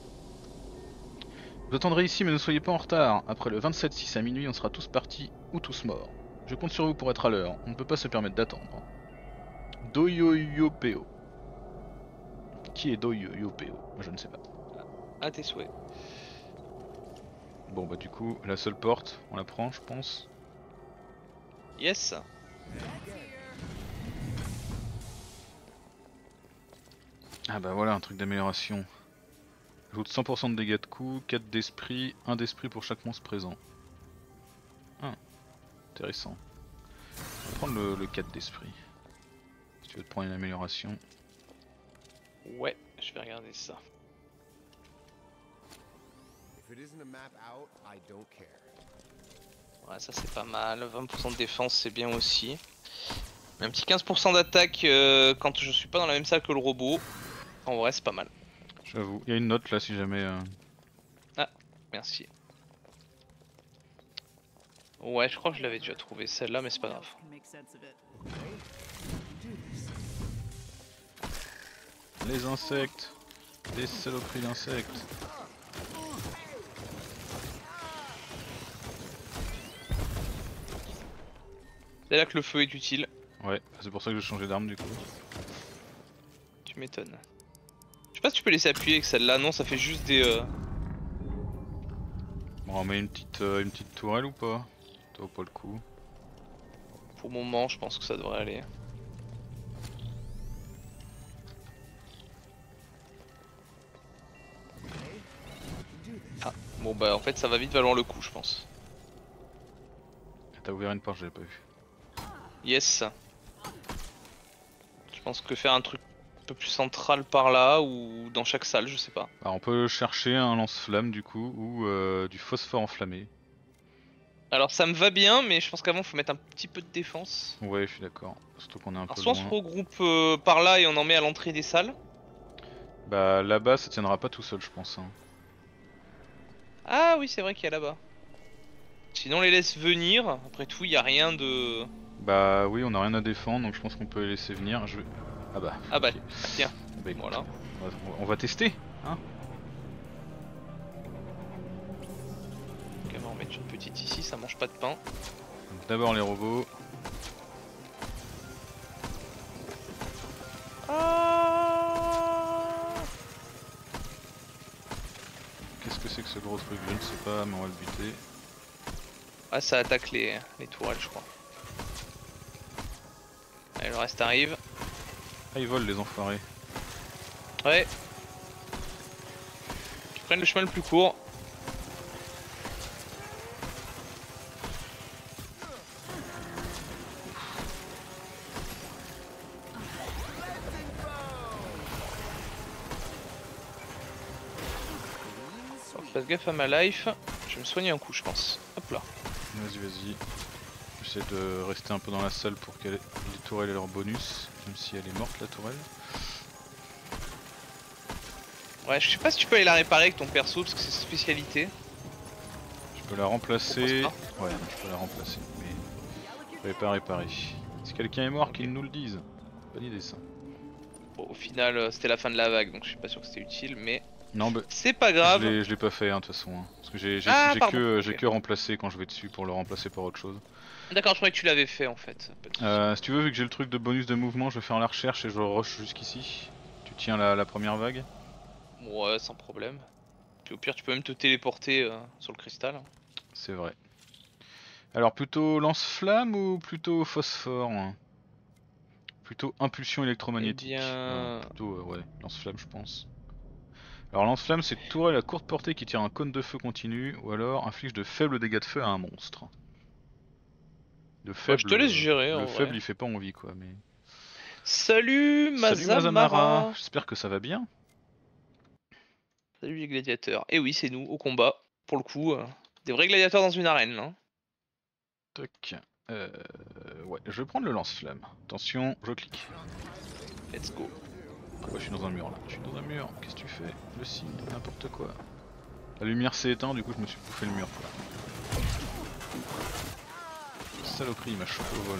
Vous attendrez ici mais ne soyez pas en retard, après le vingt-sept six à minuit on sera tous partis ou tous morts. Je compte sur vous pour être à l'heure, on ne peut pas se permettre d'attendre. Doyoyopeo. Qui est Doyoyopeo? Je ne sais pas. À tes souhaits. Bon bah du coup la seule porte, on la prend je pense. Yes. Ah bah voilà un truc d'amélioration. Ajoute cent pour cent de dégâts de coups, quatre d'esprit, un d'esprit pour chaque monstre présent. Ah, intéressant. On va prendre le, le quatre d'esprit. Si tu veux te prendre une amélioration. Ouais, je vais regarder ça. Ouais, ça c'est pas mal, vingt pour cent de défense c'est bien aussi. Un petit quinze pour cent d'attaque euh, quand je suis pas dans la même salle que le robot. En vrai c'est pas mal. J'avoue, il y a une note là si jamais... Euh... Ah, merci. Ouais, je crois que je l'avais déjà trouvé celle-là mais c'est pas grave. Les insectes, les saloperies d'insectes. C'est là que le feu est utile. Ouais, c'est pour ça que j'ai changé d'arme du coup. Tu m'étonnes. Je sais pas si tu peux laisser appuyer avec celle-là, non ça fait juste des... Euh... Bon on met une petite, euh, une petite tourelle ou pas? Ça vaut pas le coup. Pour le moment je pense que ça devrait aller. Ah, bon bah en fait ça va vite valoir le coup je pense. T'as ouvert une porte, j'avais pas vu. Yes. Je pense que faire un truc un peu plus central par là ou dans chaque salle, je sais pas. Bah, on peut chercher un lance-flamme du coup ou euh, du phosphore enflammé. Alors ça me va bien mais je pense qu'avant faut mettre un petit peu de défense. Ouais je suis d'accord, surtout qu'on est un Alors peu soit loin. on se regroupe euh, par là et on en met à l'entrée des salles. Bah là-bas ça tiendra pas tout seul je pense. Hein. Ah oui c'est vrai qu'il y a là-bas. Sinon on les laisse venir, après tout il n'y a rien de... Bah oui on a rien à défendre donc je pense qu'on peut les laisser venir. Je vais... Ah bah... Ah bah okay. tiens, bah, écoute, voilà. On va, on va tester hein. Ok on va en mettre une petite ici, ça mange pas de pain. D'abord les robots. Ah que c'est que ce gros truc? Je ne sais pas, mais on va le buter. Ah, ça attaque les, les tourelles, je crois. Allez, le reste arrive. Ah, ils volent les enfoirés. Ouais. Ils prennent le chemin le plus court. Fais gaffe à ma life, je vais me soigner un coup je pense. Hop là. Vas-y vas-y. J'essaie de rester un peu dans la salle pour que les tourelles aient leur bonus, même si elle est morte la tourelle. Ouais, je sais pas si tu peux aller la réparer avec ton perso parce que c'est spécialité. Je peux la remplacer. Ouais, je peux la remplacer, mais je vais pas réparer. Si quelqu'un est mort, qu'il nous le dise. Bonne idée ça. Bon, au final, euh, c'était la fin de la vague donc je suis pas sûr que c'était utile, mais. Non, bah, c'est pas grave. Je l'ai pas fait hein, de toute façon. Hein, parce que j'ai ah, que, okay. que remplacé quand je vais dessus pour le remplacer par autre chose. D'accord, je croyais que tu l'avais fait en fait. Euh, si tu veux, vu que j'ai le truc de bonus de mouvement, je vais faire la recherche et je rush jusqu'ici. Tu tiens la, la première vague? Ouais, sans problème. Puis au pire, tu peux même te téléporter euh, sur le cristal. C'est vrai. Alors plutôt lance-flamme ou plutôt phosphore? Plutôt impulsion électromagnétique. Eh bien... euh, plutôt euh, ouais, lance-flamme je pense. Alors lance-flamme c'est tourelle à courte portée qui tire un cône de feu continu ou alors inflige de faibles dégâts de feu à un monstre. De faible, bah, je te laisse gérer. Le en faible vrai. il fait pas envie quoi mais... Salut Mazamara. Salut Mazamara, j'espère que ça va bien. Salut les gladiateurs. Et oui c'est nous au combat. Pour le coup, euh, des vrais gladiateurs dans une arène là. Toc. Euh, ouais, je vais prendre le lance-flamme. Attention, je clique. Let's go. Pourquoi je suis dans un mur là? Je suis dans un mur, qu'est-ce que tu fais? Le signe, n'importe quoi. La lumière s'est éteinte, du coup je me suis bouffé le mur quoi. Saloperie, il m'a chopé au vol.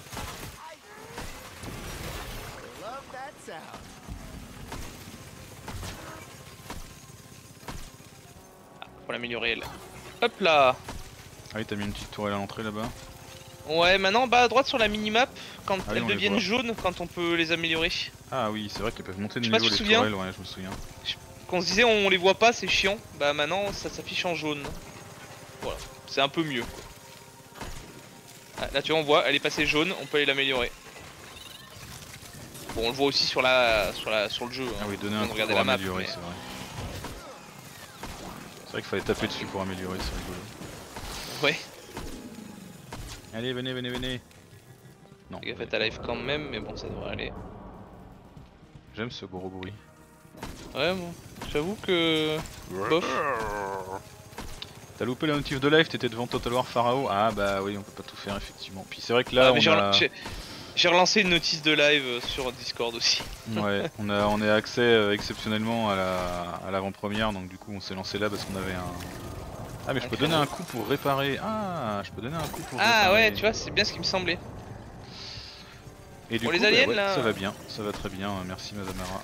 Ah, faut l'améliorer elle. Hop là. Ah oui, t'as mis une petite tourelle à l'entrée là-bas. Ouais, maintenant bas à droite sur la minimap, quand ah oui, elles deviennent jaunes, quand on peut les améliorer. Ah oui, c'est vrai qu'elles peuvent monter de je niveau les tourelles, ouais, je me souviens. Quand on se disait on les voit pas, c'est chiant, bah maintenant ça s'affiche en jaune. Voilà, c'est un peu mieux. Ah, là tu vois, on voit, elle est passée jaune, on peut aller l'améliorer. Bon, on le voit aussi sur la, sur la, sur le jeu. Ah hein. oui, donner un coup pour la map, améliorer, mais... c'est vrai. C'est vrai qu'il fallait taper dessus pour améliorer, c'est rigolo. Ouais. Allez, venez, venez, venez. Non. Fais gaffe à ta life quand même, mais bon, ça devrait aller. J'aime ce gros bruit. Ouais, bon, j'avoue que... bof. T'as loupé la notif de live, t'étais devant Total War Pharaoh. Ah bah oui, on peut pas tout faire effectivement. Puis c'est vrai que là, ah, on a... J'ai relancé une notice de live sur Discord aussi. Ouais, on a on a accès euh, exceptionnellement à la à l'avant-première, donc du coup on s'est lancé là parce qu'on avait un... Ah mais je peux donner un coup pour réparer. Ah, je peux donner un coup pour ah, réparer. Ah ouais, tu vois, c'est bien ce qui me semblait. Et du pour coup, les aliens bah ouais, là... ça va bien, ça va très bien, merci Mazamara.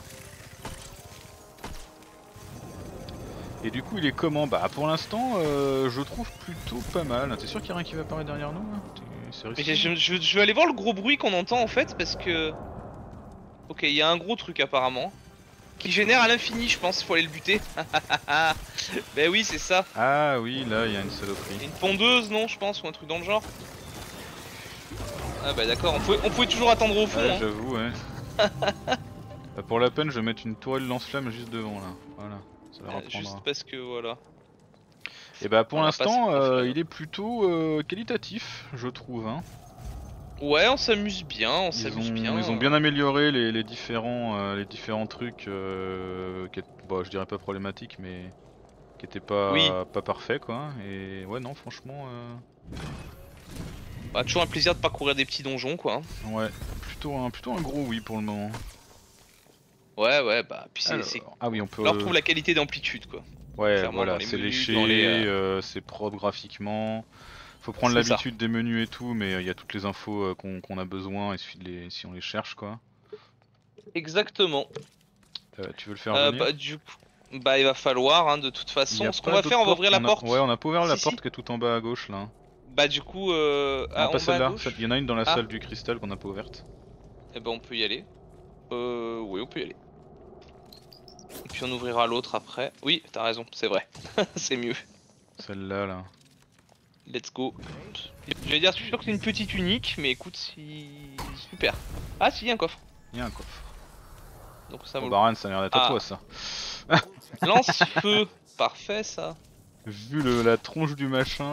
Et du coup il est comment? Bah pour l'instant euh, je trouve plutôt pas mal. T'es sûr qu'il y a rien qui va apparaître derrière nous hein? Mais je, je, je vais aller voir le gros bruit qu'on entend en fait parce que... Ok, il y a un gros truc apparemment. Qui génère à l'infini je pense, faut aller le buter. Bah oui c'est ça. Ah oui là il y a une saloperie. Une pondeuse non je pense ou un truc dans le genre. Ah bah d'accord, on pouvait, on pouvait toujours attendre au fond. Ouais, hein. J'avoue ouais. Bah, pour la peine je vais mettre une tourelle lance-flamme juste devant là. Voilà, ça la reprendra. Juste parce que voilà. Et bah pour l'instant euh, il est plutôt euh, qualitatif je trouve hein. Ouais on s'amuse bien, on s'amuse bien. Ils ont bien amélioré les, les différents euh, les différents trucs euh, qui est, bon, je dirais pas problématiques mais qui étaient pas, oui. pas parfaits quoi. Et ouais non franchement euh... bah toujours un plaisir de parcourir des petits donjons quoi. Ouais, plutôt un, plutôt un gros oui pour le moment. Ouais ouais bah puis c'est... Ah oui on peut... on retrouve la qualité d'amplitude quoi. Ouais clairement, voilà, c'est léché, les, euh... euh, c'est propre graphiquement. Faut prendre l'habitude des menus et tout, mais il euh, y a toutes les infos euh, qu'on qu'on a besoin, il suffit de les, si on les cherche quoi. Exactement. Euh, tu veux le faire euh, venir bah, du coup, bah il va falloir hein, de toute façon. Ce qu'on va faire, on va ouvrir la porte. Ouais on a pas ouvert la si, porte si. qui est tout en bas à gauche là. Bah du coup, euh... non, ah, pas celle-là, il y en a une dans la ah. salle du cristal qu'on a pas ouverte. Et bah on peut y aller. Euh... Oui on peut y aller. Et puis on ouvrira l'autre après. Oui, t'as raison, c'est vrai. C'est mieux. Celle-là, là. Let's go. Je vais dire, je suis sûr que c'est une petite unique, mais écoute, si... super. Ah si, il y a un coffre. Il y a un coffre. Donc ça Bon, vaut. Baran, ça a l'air d'être Ah. à toi, ça. Lance-feu. Parfait, ça. Vu le, la tronche du machin...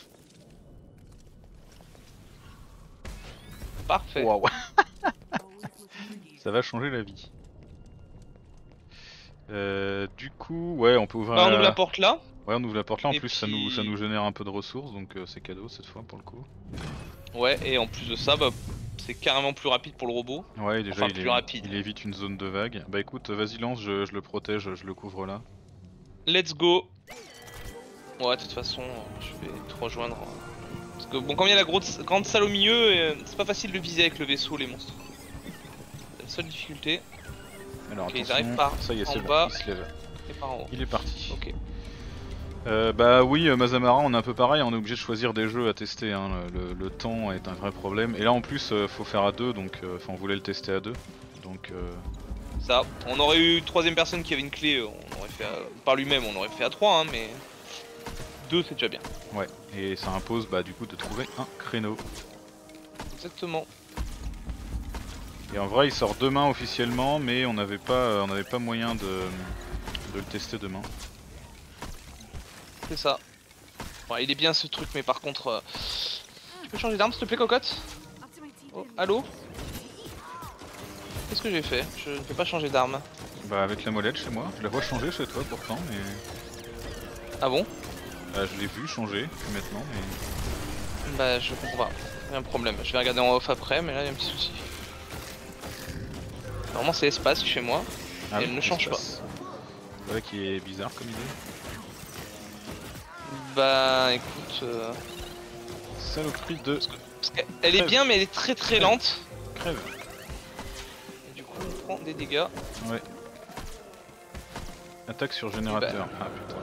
Parfait. Waouh. Ça va changer la vie. Euh, du coup, ouais, on peut ouvrir Bah, on la... ouvre la porte là. Ouais, on ouvre la porte là, en Et plus puis... ça, nous, ça nous génère un peu de ressources, donc euh, c'est cadeau cette fois pour le coup. Ouais, et en plus de ça, bah, c'est carrément plus rapide pour le robot. Ouais, déjà Enfin, il, plus est, rapide. il évite une zone de vague. Bah écoute, vas-y lance, je, je le protège, je le couvre là. Let's go. Ouais, de toute façon, je vais te rejoindre. Parce que bon, comme il y a la grosse, grande salle au milieu, euh, c'est pas facile de viser avec le vaisseau les monstres. C'est la seule difficulté. Alors Ok, ils attention, arrivent par ça y est, en c'est bon, bas. il se lève. Et par en haut. Il est parti. Ok. Euh, bah oui, euh, Mazamara, on est un peu pareil, on est obligé de choisir des jeux à tester, hein. le, le, le temps est un vrai problème. Et là en plus, euh, faut faire à deux, donc euh, on voulait le tester à deux. Donc euh... Ça, on aurait eu une troisième personne qui avait une clé, on aurait fait à... par lui-même, on aurait fait à trois, hein, mais deux c'est déjà bien. Ouais, et ça impose bah du coup de trouver un créneau. Exactement. Et en vrai, il sort demain officiellement, mais on n'avait pas, on n'avait pas moyen de, de le tester demain. C'est ça. Bon, il est bien ce truc, mais par contre, euh... tu peux changer d'arme s'il te plaît, cocotte? Oh, allô? Qu'est-ce que j'ai fait? Je ne peux pas changer d'arme. Bah avec la molette chez moi, je la vois changer chez toi pourtant, mais... Ah bon? Bah je l'ai vu changer maintenant, mais... Bah je comprends pas, il y a un problème. Je vais regarder en off après, mais là il y a un petit souci. Normalement c'est espace chez moi, Ah, et elle ne change pas. C'est vrai qu'il est bizarre comme idée. Bah écoute... Euh... Saloperie de... Parce qu'elle est bien mais elle est très très Crève. lente. Crève. Et du coup on prend des dégâts. Ouais. Attaque sur générateur. Bah... Ah putain.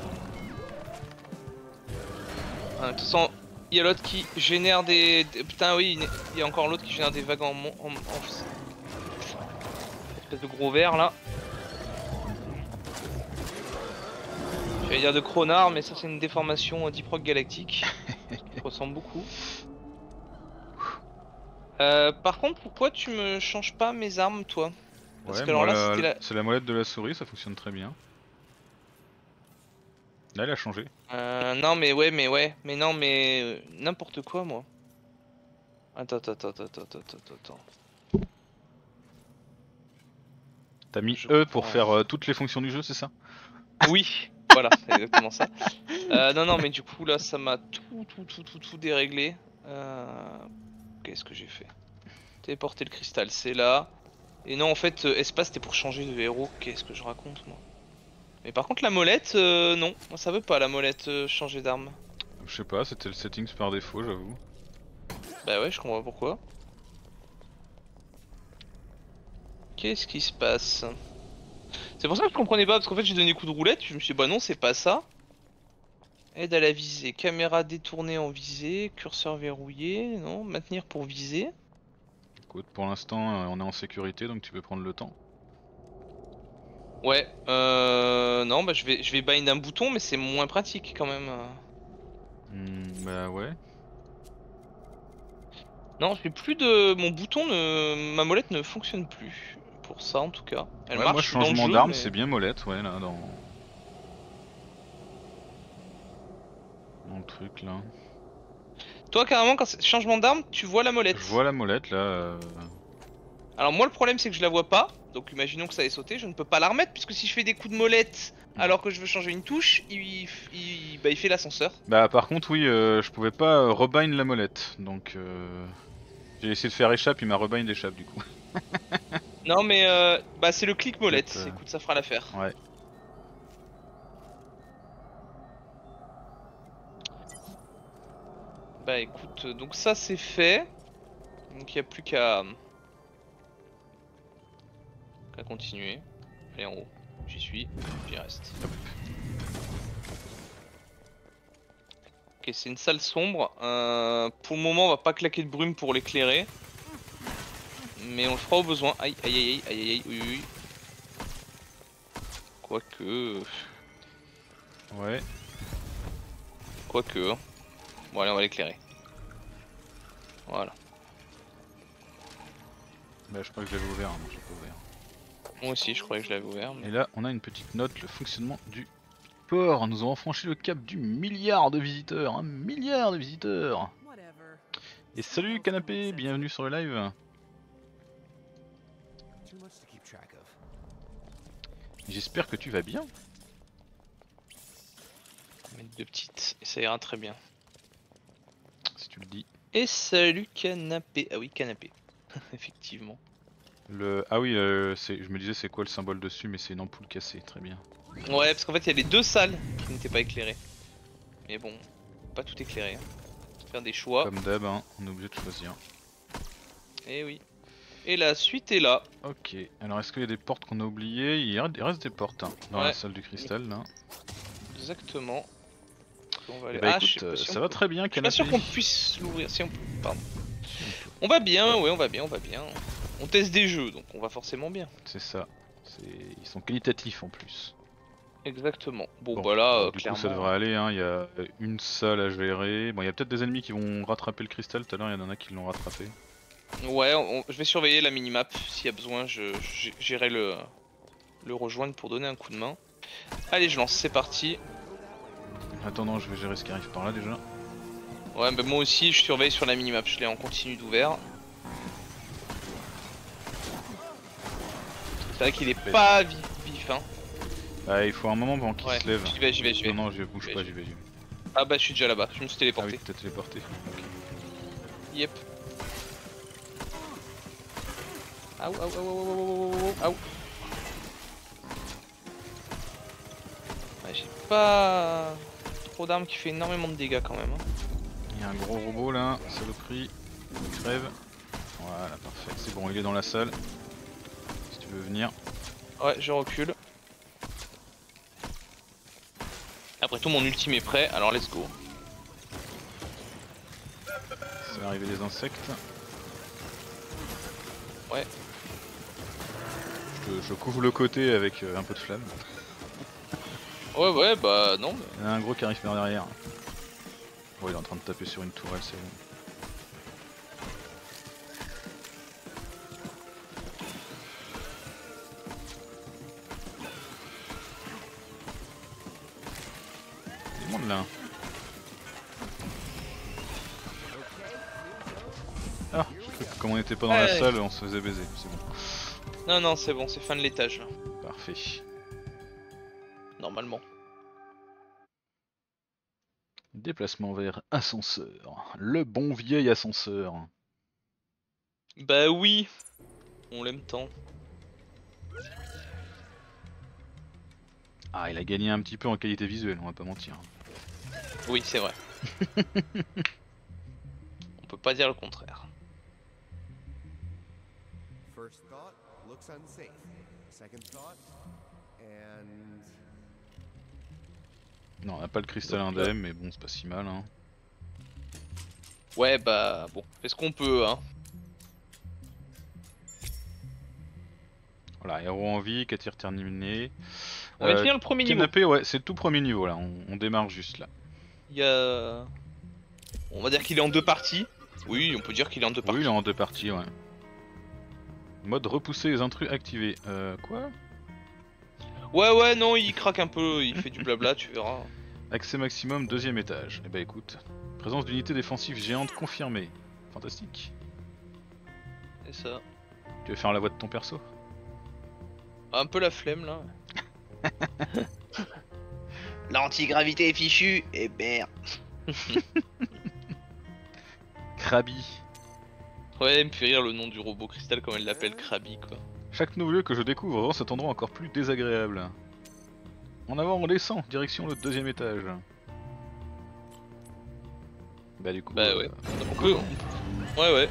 Ah, de toute façon, il y a l'autre qui génère des... des... Putain oui, il y a encore l'autre qui génère des vagues en... en... en... espèce de gros verre là. J'allais dire de Chronar, mais ça c'est une déformation d'Iproc galactique. Qui ressemble beaucoup. Euh, par contre, pourquoi tu me changes pas mes armes, toi? Parce Ouais, que alors moi, là, la... c'était la... c'est la molette de la souris, ça fonctionne très bien. Là, elle a changé. Euh, non, mais ouais, mais ouais, mais non, mais euh, n'importe quoi, moi. Attends, attends, attends, attends, attends, attends, attends. T'as mis Je E comprends. pour faire euh, toutes les fonctions du jeu, c'est ça? Oui, voilà, c'est exactement ça. Euh, non, non, mais du coup, là, ça m'a tout, tout, tout, tout, tout déréglé. Euh... Qu'est-ce que j'ai fait? Téléporter le cristal, c'est là. Et non, en fait, euh, espace, c'était pour changer de héros. Qu'est-ce que je raconte, moi? Mais par contre, la molette, euh, non. Moi, ça veut pas, la molette, euh, changer d'arme. Je sais pas, c'était le settings par défaut, j'avoue. Bah ouais, je comprends pas pourquoi. Qu'est-ce qui se passe? C'est pour ça que je comprenais pas, parce qu'en fait, j'ai donné coup de roulette. Je me suis dit, bah non, c'est pas ça. Aide à la visée, caméra détournée en visée, curseur verrouillé, non, maintenir pour viser. Écoute, pour l'instant, euh, on est en sécurité, donc tu peux prendre le temps. Ouais, euh... non, bah je vais, je vais bind un bouton, mais c'est moins pratique quand même. Hmm, bah ouais. Non, j'ai plus de... Mon bouton, ne... ma molette ne fonctionne plus. Pour ça, en tout cas. Elle Ouais, marche moi, dans le changement jeu, d'arme, mais... c'est bien molette, ouais, là, dans... dans le truc, là. Toi, carrément, quand c'est changement d'arme, tu vois la molette. Je vois la molette, là. Euh... Alors moi, le problème, c'est que je la vois pas. Donc imaginons que ça ait sauté, je ne peux pas la remettre, puisque si je fais des coups de molette alors que je veux changer une touche, il, il, bah, il fait l'ascenseur. Bah par contre oui, euh, je pouvais pas euh, rebind la molette, donc euh... j'ai essayé de faire échappe, il m'a rebind échappe du coup. Non mais euh, bah c'est le clic molette, euh... écoute ça fera l'affaire. Ouais. Bah écoute, donc ça c'est fait, donc il n'y a plus qu'à qu'à continuer. Allez en haut, j'y suis, j'y reste. Hop. Ok, c'est une salle sombre. Euh, pour le moment, on va pas claquer de brume pour l'éclairer. Mais on le fera au besoin. Aïe, aïe, aïe, aïe, aïe, aïe, oui, oui. Quoique... Ouais. Quoique... Bon allez on va l'éclairer. Voilà. Bah je crois que je l'avais ouvert, hein, non, j'ai pas ouvert. Moi aussi je croyais que je l'avais ouvert. Mais... Et là on a une petite note, le fonctionnement du port. Nous avons franchi le cap du milliard de visiteurs, un milliard de visiteurs. Et salut Canapé, bienvenue sur le live. J'espère que tu vas bien. On va mettre deux petites et ça ira très bien. Si tu le dis. Et salut Canapé. Ah oui Canapé. Effectivement. Le... Ah oui, euh, je me disais c'est quoi le symbole dessus, mais c'est une ampoule cassée, très bien. Ouais parce qu'en fait il y a les deux salles qui n'étaient pas éclairées. Mais bon, pas tout éclairé. Hein. Faire des choix. Comme d'hab, hein, on est obligé de choisir. Et oui. Et la suite est là. Ok, alors est-ce qu'il y a des portes qu'on a oubliées? Il reste des portes hein, dans ouais. la salle du cristal là. Exactement. On va aller... Eh bah, ah, écoute, je sais pas si ça on va peut... très bien, Canapé. Je suis pas sûr qu'on puisse l'ouvrir. Si on peut. Pardon. On va bien, ouais, on va bien, on va bien. On teste des jeux, donc on va forcément bien. C'est ça. Ils sont qualitatifs en plus. Exactement. Bon, bon bah là, euh, euh, du clairement... coup ça devrait aller, hein. Il y a une salle à gérer. Bon, il y a peut-être des ennemis qui vont rattraper le cristal. Tout à l'heure, il y en a qui l'ont rattrapé. Ouais, on... je vais surveiller la minimap. S'il y a besoin, je j'irai le... le rejoindre pour donner un coup de main. Allez, je lance, c'est parti. Attends, je vais gérer ce qui arrive par là déjà. Ouais, bah moi aussi, je surveille sur la minimap. Je l'ai en continu d'ouvert. C'est vrai qu'il est pas vif, vif hein. Ah, il faut un moment avant qu'il ouais, se lève. J'y vais, j'y vais, j'y vais. Non, non, je bouge pas, j'y vais, j'y vais. Ah bah je suis déjà là-bas, je me suis téléporté. Ah oui, t'as téléporté. Ok. Yep. Aou, aou, aou, aou, aou, aou, aou. Ouais, j'ai pas trop d'armes qui fait énormément de dégâts quand même. Hein. Il y a un gros robot là, saloperie. Il crève. Voilà, parfait. C'est bon, il est dans la salle. Si tu veux venir. Ouais, je recule. Après tout, mon ultime est prêt, alors let's go. Ça va arriver des insectes. Ouais. Je, te, je couvre le côté avec euh, un peu de flamme. Ouais, ouais, bah non. Mais... Il y en a un gros qui arrive par derrière. Bon, il est en train de taper sur une tourelle, c'est bon. Là. Ah, comme on n'était pas dans ouais, la ouais. salle, on se faisait baiser, c'est bon. Non, non, c'est bon, c'est fin de l'étage là. Parfait. Normalement. Déplacement vers ascenseur. Le bon vieil ascenseur. Bah oui, on l'aime tant. Ah, il a gagné un petit peu en qualité visuelle, on va pas mentir. Oui, c'est vrai. On peut pas dire le contraire. Non, on n'a pas le cristal indemne, mais bon, c'est pas si mal. Hein. Ouais, bah bon, fais ce qu'on peut. Hein. Voilà, héros en vie, quatre tirs terminés. On euh, va finir le premier canapé, niveau. Ouais, c'est le tout premier niveau là, on, on démarre juste là. Il y a... On va dire qu'il est en deux parties. Oui, on peut dire qu'il est en deux parties. Oui, il est en deux parties, ouais. Mode repousser les intrus activé. Euh, quoi? Ouais, ouais, non, il craque un peu, il fait du blabla, tu verras. Accès maximum, deuxième étage. Eh bah écoute, présence d'unités défensives géantes confirmée. Fantastique. C'est ça. Tu veux faire la voix de ton perso? Un peu la flemme là. L'antigravité est fichue et merde. Krabi. Ouais, elle me fait rire le nom du robot cristal comme elle l'appelle, Krabi quoi. Chaque nouveau lieu que je découvre rend cet endroit encore plus désagréable. En avant on descend, direction le deuxième étage. Bah du coup... Bah euh, ouais, on peut... Ouais ouais.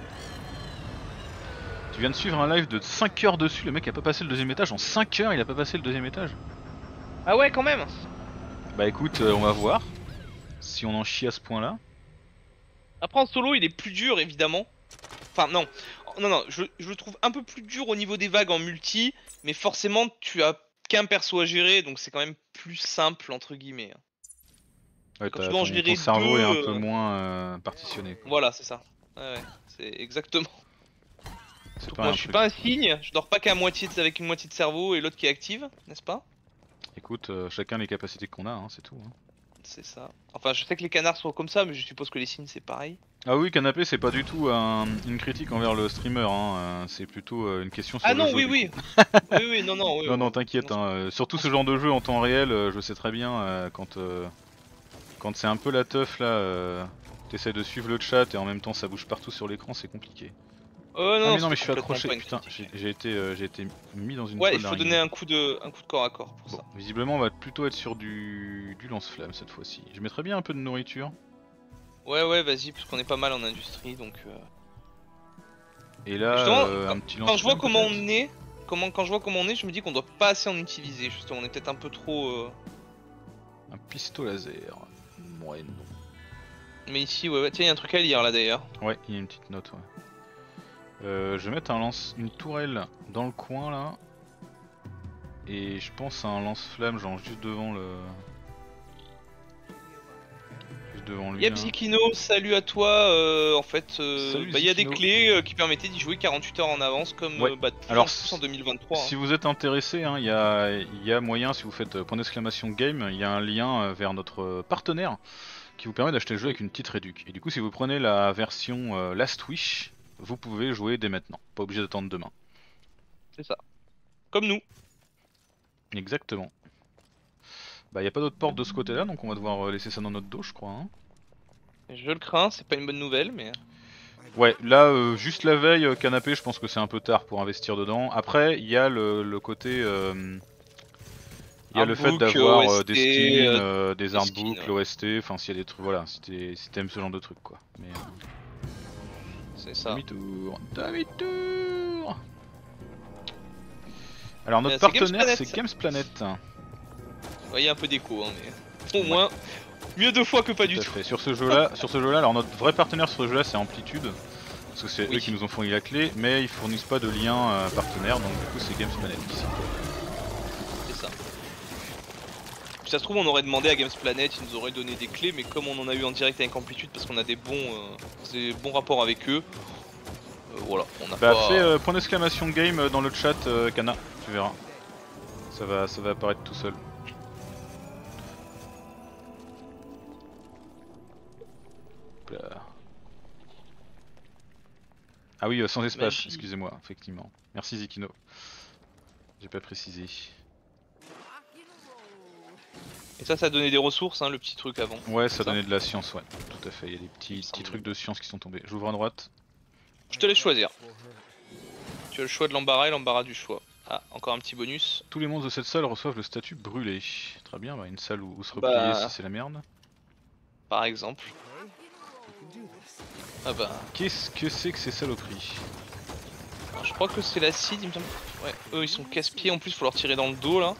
Tu viens de suivre un live de cinq heures dessus, le mec a pas passé le deuxième étage, en cinq heures il a pas passé le deuxième étage. Ah ouais quand même. Bah écoute, euh, on va voir si on en chie à ce point là. Après en solo il est plus dur évidemment. Enfin non, non non, je, je le trouve un peu plus dur au niveau des vagues en multi, mais forcément tu as qu'un perso à gérer, donc c'est quand même plus simple entre guillemets. Ouais, Quand ton, tu dois en gérer ton cerveau deux, est un euh... peu moins euh, partitionné. Quoi. Voilà, c'est ça. Ouais, ouais, c'est exactement. C'est Donc pas moi un je suis truc. pas un cygne, je dors pas qu'à moitié de... avec une moitié de cerveau et l'autre qui est active, n'est-ce pas? Écoute, euh, chacun les capacités qu'on a, hein, c'est tout. Hein. C'est ça. Enfin, je sais que les canards sont comme ça, mais je suppose que les cygnes c'est pareil. Ah oui, canapé, c'est pas du tout un, une critique envers le streamer, hein, euh, c'est plutôt euh, une question sur Ah le non, jeu. oui, Du oui. coup. Oui, oui, non, non, oui. Non, non, oui. t'inquiète, Non, hein, euh, surtout ce genre de jeu en temps réel, euh, je sais très bien euh, quand, euh, quand c'est un peu la teuf là, euh, t'essaies de suivre le chat et en même temps ça bouge partout sur l'écran, c'est compliqué. Oh non, Ah non, mais non, mais c'était je suis complètement accroché, pas une putain, critique. j'ai été, euh, j'ai été mis dans une Ouais, toile il faut d'araignée. donner un coup de, un coup de corps à corps pour Bon, ça. visiblement on va plutôt être sur du, du lance-flamme cette fois-ci. Je mettrais bien un peu de nourriture. Ouais, ouais, vas-y, parce qu'on est pas mal en industrie, donc... Euh... Et là, Justement, euh, quand, un petit quand je vois lance-flamme comment peut-être. on est, comment, quand je vois comment on est, je me dis qu'on doit pas assez en utiliser, justement, on est peut-être un peu trop... Euh... Un pistolet laser. Ouais, non. Mais ici, ouais, ouais, tiens, il y a un truc à lire là d'ailleurs. Ouais, il y a une petite note, ouais. Euh, je vais mettre un lance, une tourelle dans le coin là. Et je pense à un lance-flamme genre juste devant le... Juste devant lui Yep, là. Zikino, salut à toi. Euh, en fait, euh, Salut bah, il y a des Zikino. clés euh, qui permettaient d'y jouer quarante-huit heures en avance, comme Ouais. euh, bah, de plus Alors, en plus en deux mille vingt-trois. si Hein. vous êtes intéressé, hein, il y, a, y a moyen, si vous faites euh, point d'exclamation game, il y a un lien euh, vers notre euh, partenaire qui vous permet d'acheter le jeu avec une petite réduc. Et du coup, si vous prenez la version euh, Last Wish, vous pouvez jouer dès maintenant, pas obligé d'attendre demain. C'est ça. Comme nous. Exactement. Bah, y a pas d'autre porte de ce côté-là, donc on va devoir euh, laisser ça dans notre dos, je crois. Hein. Je le crains, c'est pas une bonne nouvelle, mais... Ouais, là, euh, juste la veille, euh, canapé, je pense que c'est un peu tard pour investir dedans. Après, il y a le, le côté... Euh, il y a le fait Artbook, d'avoir euh, O S T, des skins, euh, euh, des des skins, artbooks, ouais. l'O S T, enfin s'il y a des trucs, voilà, si t'es- si t'aimes ce genre de trucs quoi. Mais euh, C'est ça. demi-tour, demi-tour. Alors notre Euh, c'est Games partenaire Planet. c'est Games Planet. Ouais, il y a un peu d'écho, hein, mais... Au moins, mieux deux fois que pas Tout du à tout. fait. Sur ce jeu-là, sur ce jeu-là, alors notre vrai partenaire sur ce jeu-là c'est Amplitude, parce que c'est Oui. eux qui nous ont fourni la clé, mais ils fournissent pas de lien euh, partenaire, donc du coup c'est Games Planet ici. C'est ça. Si ça se trouve, on aurait demandé à Games Planet, ils nous auraient donné des clés, mais comme on en a eu en direct avec Amplitude, parce qu'on a des bons, euh, des bons rapports avec eux, euh, voilà, on a Bah pas... fais euh, point d'exclamation game euh, dans le chat, euh, Kana, tu verras. Ça va, ça va apparaître tout seul. Hop là. Ah oui, euh, sans espace, Magie. excusez-moi, effectivement. Merci Zikino. J'ai pas précisé. Et ça, ça donnait des ressources, hein, le petit truc avant. Ouais, ça ça donnait de la science, ouais, tout à fait. Il y a des Il petits, me petits semble. trucs de science qui sont tombés. J'ouvre à droite. Je te laisse choisir. Tu as le choix de l'embarras et l'embarras du choix. Ah, encore un petit bonus. Tous les monstres de cette salle reçoivent le statut brûlé. Très bien, bah, une salle où, où se Bah. replier si c'est la merde. Par exemple. Ah bah, Qu'est-ce que c'est que ces saloperies? alors, je crois que c'est l'acide, il me semble. Ouais, eux ils sont casse-pieds, en plus faut leur tirer dans le dos là.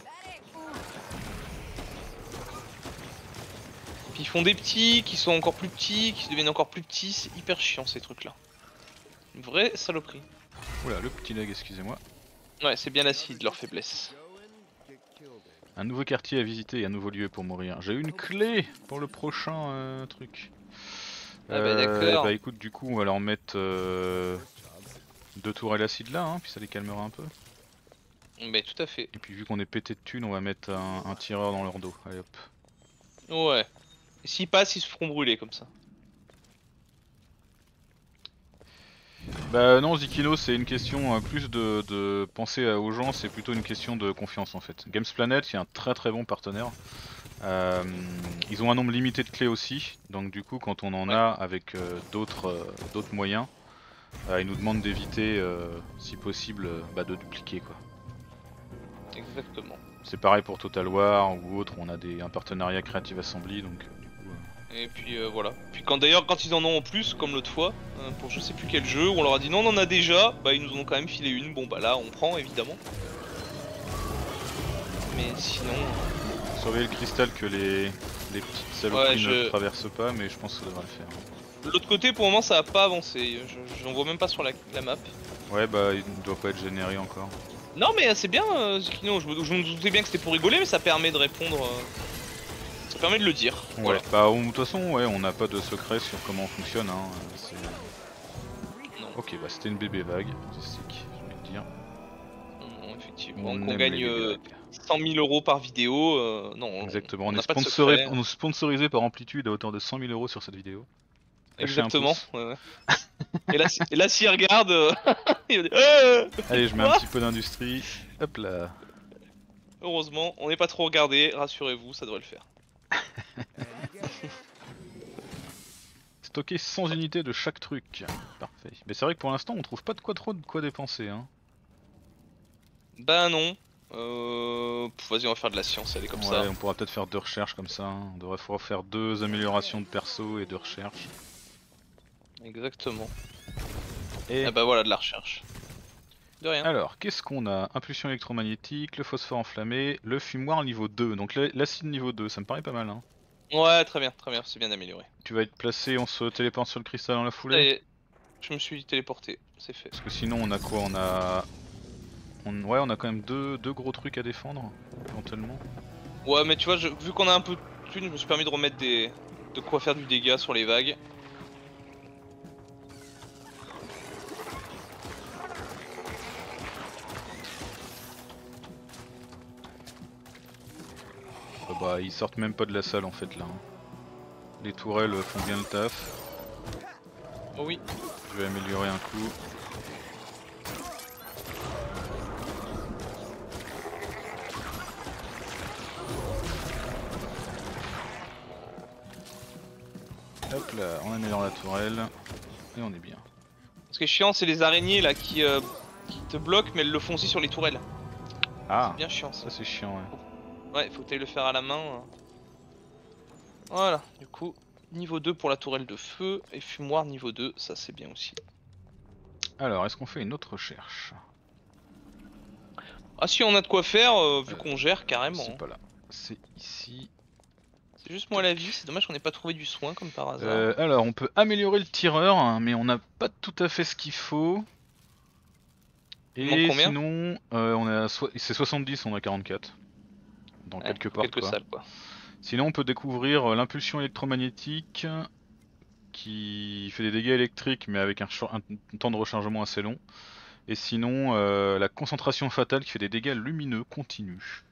Puis ils font des petits, qui sont encore plus petits, qui deviennent encore plus petits, c'est hyper chiant ces trucs là. Une vraie saloperie. Oula, le petit lag, excusez-moi. Ouais, c'est bien l'acide, leur faiblesse. Un nouveau quartier à visiter et un nouveau lieu pour mourir. J'ai une clé pour le prochain euh, truc. Ah bah d'accord. Bah écoute, du coup on va leur mettre euh, deux tourelles acides là, hein, puis ça les calmera un peu. Bah tout à fait. Et puis vu qu'on est pété de thunes, on va mettre un, un tireur dans leur dos. Allez hop. Ouais. Et s'ils passent, ils se feront brûler comme ça. Bah non, Zikino, c'est une question euh, plus de, de penser aux gens, c'est plutôt une question de confiance en fait. Games Planet, c'est un très très bon partenaire. Euh, ils ont un nombre limité de clés aussi, donc du coup quand on en Ouais. a avec euh, d'autres euh, d'autres moyens, euh, ils nous demandent d'éviter, euh, si possible, euh, bah, de dupliquer quoi. Exactement. C'est pareil pour Total War ou autre, on a des, un partenariat Creative Assembly, donc euh, du coup... Euh... Et puis euh, voilà. Puis quand d'ailleurs quand ils en ont en plus, comme l'autre fois, euh, pour je sais plus quel jeu, où on leur a dit non on en a déjà, bah ils nous en ont quand même filé une, bon bah là on prend évidemment. Mais sinon... Surveillez le cristal que les, les petites saloperies Ouais, je... ne traversent pas, mais je pense que ça devrait le faire. De l'autre côté pour le moment ça a pas avancé, je, je n'en vois même pas sur la, la map. Ouais bah il ne doit pas être généré encore. Non mais c'est bien euh, Zikino, je, me- je me doutais bien que c'était pour rigoler mais ça permet de répondre, euh, ça permet de le dire. Ouais, Voilà. bah de toute façon, ouais, on n'a pas de secret sur comment on fonctionne. Hein. c'est- Non. Ok, bah c'était une bébé vague, artistique, je vais te dire. Non, effectivement, On qu'on aime gagne les bébés euh, vagues. cent mille euros par vidéo, euh, non, on- Exactement, on on est, n'a pas de sponsoré, secret. on est sponsorisé par Amplitude à hauteur de cent mille euros sur cette vidéo. Lâchez un Exactement. pouce. Ouais, ouais. Et là, si- et là s'il regarde, euh, il va dire Euh Allez, je mets un Quoi petit peu d'industrie. Hop là. Heureusement, on n'est pas trop regardé, rassurez-vous, ça devrait le faire. Stocker cent unités de chaque truc. Parfait. Mais c'est vrai que pour l'instant, on trouve pas de quoi trop de quoi dépenser. Hein. Ben non. Euh... pff, Vas-y, on va faire de la science, elle est comme Ouais, ça. on pourra peut-être faire deux recherches comme ça. Hein. On devrait pouvoir faire deux améliorations de perso et deux recherches. Exactement. Et Ah bah voilà, de la recherche. De rien. alors, qu'est-ce qu'on a? Impulsion électromagnétique, le phosphore enflammé, le fumoir niveau deux. Donc la- l'acide niveau deux, ça me paraît pas mal. Hein. Ouais, très bien, très bien, c'est bien amélioré. Tu vas être placé, on se téléporte sur le cristal dans la foulée? Allez, je me suis téléporté, c'est fait. Parce que sinon, on a quoi? On a. On... Ouais, on a quand même deux, deux gros trucs à défendre, éventuellement. Ouais, mais tu vois, je- vu qu'on a un peu de thunes, je me suis permis de remettre des... de quoi faire du dégât sur les vagues. Ah bah, ils sortent même pas de la salle en fait là. Hein. Les tourelles font bien le taf. Oh oui. Je vais améliorer un coup. Hop là, on améliore la tourelle. Et on est bien. Ce qui est chiant, c'est les araignées là qui, euh, qui te bloquent, mais elles le font aussi sur les tourelles. Ah, C'est bien chiant ça. ça c'est chiant ouais. Ouais, faut que t'ailles le faire à la main. hein. Voilà, du coup, niveau deux pour la tourelle de feu, et fumoir niveau deux, ça c'est bien aussi. Alors, est-ce qu'on fait une autre recherche? Ah si on a de quoi faire, euh, vu Euh, qu'on gère carrément. C'est hein. pas là. C'est ici. C'est juste moi la vie, c'est dommage qu'on ait pas trouvé du soin comme par hasard. Euh, alors, on peut améliorer le tireur, hein, mais on n'a pas tout à fait ce qu'il faut. Il manque Et combien sinon, euh, on a so... c'est soixante-dix, on a quarante-quatre. Dans Ouais, quelque faut part quelques quoi. salles quoi. Sinon, on peut découvrir euh, l'impulsion électromagnétique qui fait des dégâts électriques, mais avec un, un... un temps de rechargement assez long. Et sinon, euh, la concentration fatale qui fait des dégâts lumineux continus.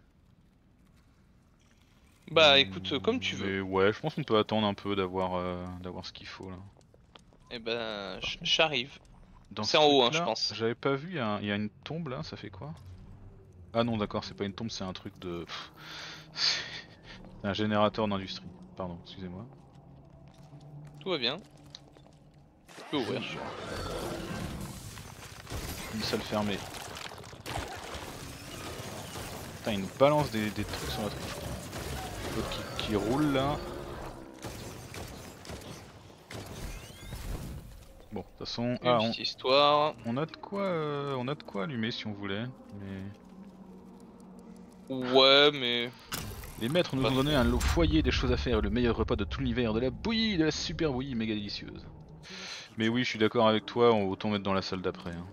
Bah écoute, euh, comme tu veux. Mais ouais, je pense qu'on peut attendre un peu d'avoir euh, d'avoir ce qu'il faut là. Et ben, j- j'arrive. Dans C'est ce en haut, hein, truc-là, je pense. j'avais pas vu, il y, a un- il y a une tombe là, ça fait quoi? Ah non, d'accord, c'est pas une tombe, c'est un truc de. Pff, c'est un générateur d'industrie. Pardon, excusez-moi. Tout va bien. Tu peux ouvrir. Une salle fermée. Putain, il nous balance des, des trucs sur la tronche. L'autre qui, qui roule là. Bon, de toute façon, Une ah, on, petite histoire. on a de quoi, euh, on a de quoi allumer si on voulait. Mais Ouais, mais. les maîtres nous Bah. ont donné un lot foyer, des choses à faire, le meilleur repas de tout l'univers, de la bouillie, de la super bouillie méga délicieuse. Mais oui, je suis d'accord avec toi, on va autant mettre dans la salle d'après. Hein.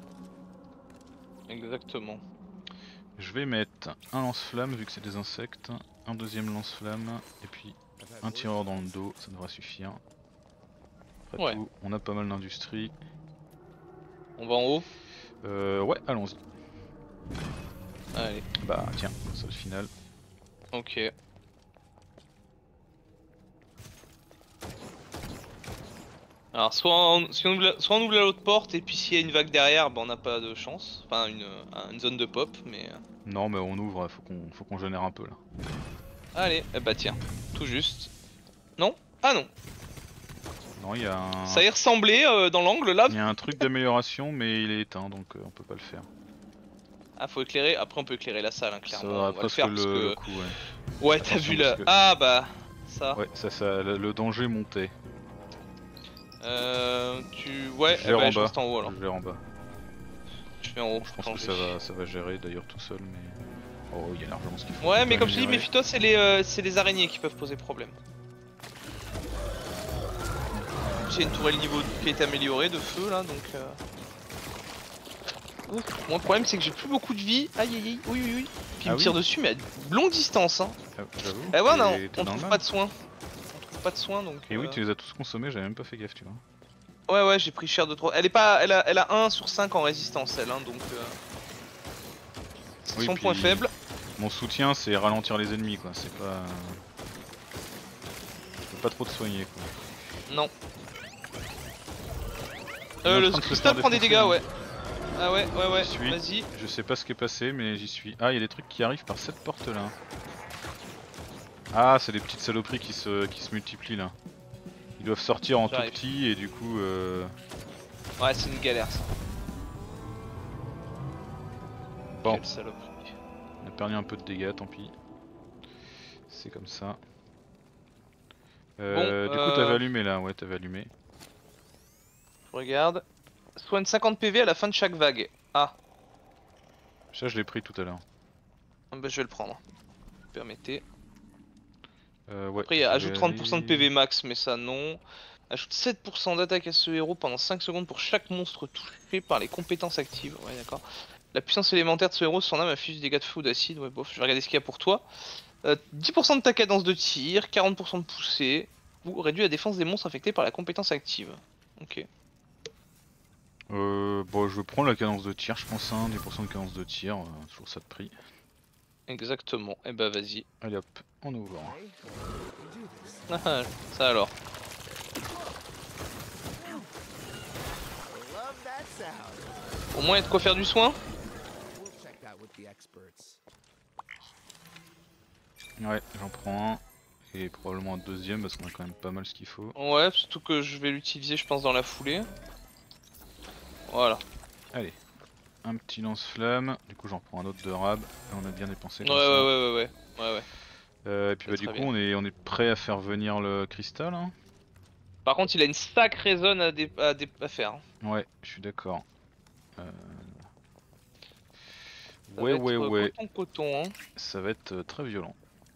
Exactement. Je vais mettre un lance-flamme vu que c'est des insectes, un deuxième lance-flamme, et puis un tireur dans le dos, ça devrait suffire. Après Ouais. tout, on a pas mal d'industrie. On va en haut. Euh, ouais, allons-y. Allez. Bah tiens, salle finale. Ok. Alors soit on, si on ouvre la, soit on ouvre la l'autre porte et puis s'il y a une vague derrière, bah on n'a pas de chance. Enfin une, une zone de pop, mais. Non mais on ouvre, faut qu'on faut qu'on génère un peu là. Allez, eh bah tiens, tout juste. Non? Ah non. Non, il y a un... Ça y ressemblait euh, dans l'angle là. Il y a un truc d'amélioration mais il est éteint donc euh, on peut pas le faire. Ah faut éclairer. Après on peut éclairer la salle, hein, Ça clairement. va on va le presque faire le, parce que. le coup, ouais. Ouais, t'as Attention, vu là. parce que- Ah bah ça. Ouais, ça, ça, le, le danger montait. Euh, tu. Ouais, je eh vais bah, en je bas. reste en haut alors. Je vais en bas. Je vais en haut. Je pense quand que je ça vais. va, ça va gérer d'ailleurs tout seul, mais. Oh, il y a largement ce qu'il faut. Ouais, On mais peut comme je te dis, améliorer. méfie-toi, c'est les, euh, c'est les araignées qui peuvent poser problème. J'ai une tourelle niveau qui est améliorée de feu là, donc. Euh... Ouf. Moi le problème c'est que j'ai plus beaucoup de vie. Aïe aïe aïe, oui oui oui. Puis il Ah me oui tire dessus mais à longue distance hein. Ah, j'avoue. Eh ouais non, t'es- t'es on dans le trouve mal. pas de soins. On trouve pas de soins donc... Et oui, euh, tu les as tous consommés, j'avais même pas fait gaffe, tu vois. Ouais ouais j'ai pris cher de trop. Elle est pas. Elle a, elle a un sur cinq en résistance elle hein donc... Euh... C'est Oui, son puis point faible. Mon soutien, c'est ralentir les ennemis, quoi. C'est pas... Je peux pas trop te soigner, quoi. Non. Il est Euh, en le train de se cristal faire prend des défoncer, dégâts hein. ouais. Ah ouais ouais ouais, J'y suis. vas-y. Je sais pas ce qui est passé, mais j'y suis. Ah, il y a des trucs qui arrivent par cette porte-là. Ah, c'est des petites saloperies qui se, qui se multiplient, là. Ils doivent sortir en tout J'arrive. petit, et du coup... Euh... Ouais c'est une galère ça. Bon. Quelle saloperie. On a perdu un peu de dégâts, tant pis. C'est comme ça. Euh, Bon, du coup, euh... t'avais allumé, là. Ouais, t'avais allumé. Je regarde. Soigne cinquante P V à la fin de chaque vague. Ah. Ça, je l'ai pris tout à l'heure. Ah bah, je vais le prendre. Permettez. Euh, ouais, Après, il y a ajoute trente pour cent de P V max, mais ça non. Ajoute sept pour cent d'attaque à ce héros pendant cinq secondes pour chaque monstre touché par les compétences actives. Ouais, d'accord. La puissance élémentaire de ce héros, son âme affiche des dégâts de feu ou d'acide. Ouais, bof, je vais regarder ce qu'il y a pour toi. Euh, dix pour cent de ta cadence de tir, quarante pour cent de poussée. Ou réduit la défense des monstres affectés par la compétence active. Ok. Euh, bon, je prends la cadence de tir, je pense, hein, dix pour cent de cadence de tir, euh, toujours ça de prix. Exactement. Et eh bah vas-y. Allez hop, on ouvre. Ah, ça alors. Au moins il y a de quoi faire du soin. Ouais, j'en prends un. Et probablement un deuxième parce qu'on a quand même pas mal ce qu'il faut. Ouais, surtout que je vais l'utiliser je pense dans la foulée. Voilà. Allez, un petit lance-flamme. Du coup j'en prends un autre de rab. Et on a bien dépensé Ouais, comme ouais, ça. ouais, ouais, ouais, ouais, ouais. Euh, et puis bah, du coup on est, on est prêt à faire venir le cristal. Hein. Par contre il a une sacrée zone à, dé à, dé à faire. Ouais, je suis d'accord. Euh... Ça Ouais, va être ouais, ouais. coton coton hein. Ça va être euh, très violent.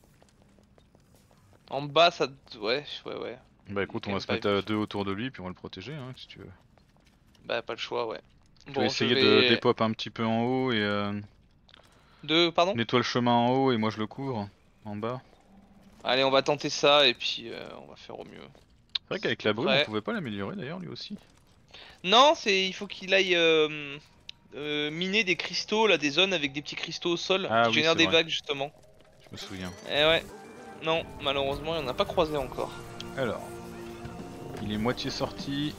En bas ça... Ouais, ouais, ouais. Bah écoute, on va se mettre à deux autour de lui puis on va le protéger hein, si tu veux. Bah pas le choix, ouais. Tu Bon, vas essayer je vais... de dépop un petit peu en haut et euh, De... Pardon. nettoie le chemin en haut et moi je le couvre en bas. Allez, on va tenter ça et puis euh, on va faire au mieux. C'est vrai qu'avec la brume Après... on pouvait pas l'améliorer d'ailleurs lui aussi. Non, c'est il faut qu'il aille euh, euh, miner des cristaux, là, des zones avec des petits cristaux au sol Ah qui oui, génèrent c'est des vrai. vagues justement. Je me souviens. Eh ouais. Non, malheureusement, il n'y en a pas croisé encore. Alors, il est moitié sorti.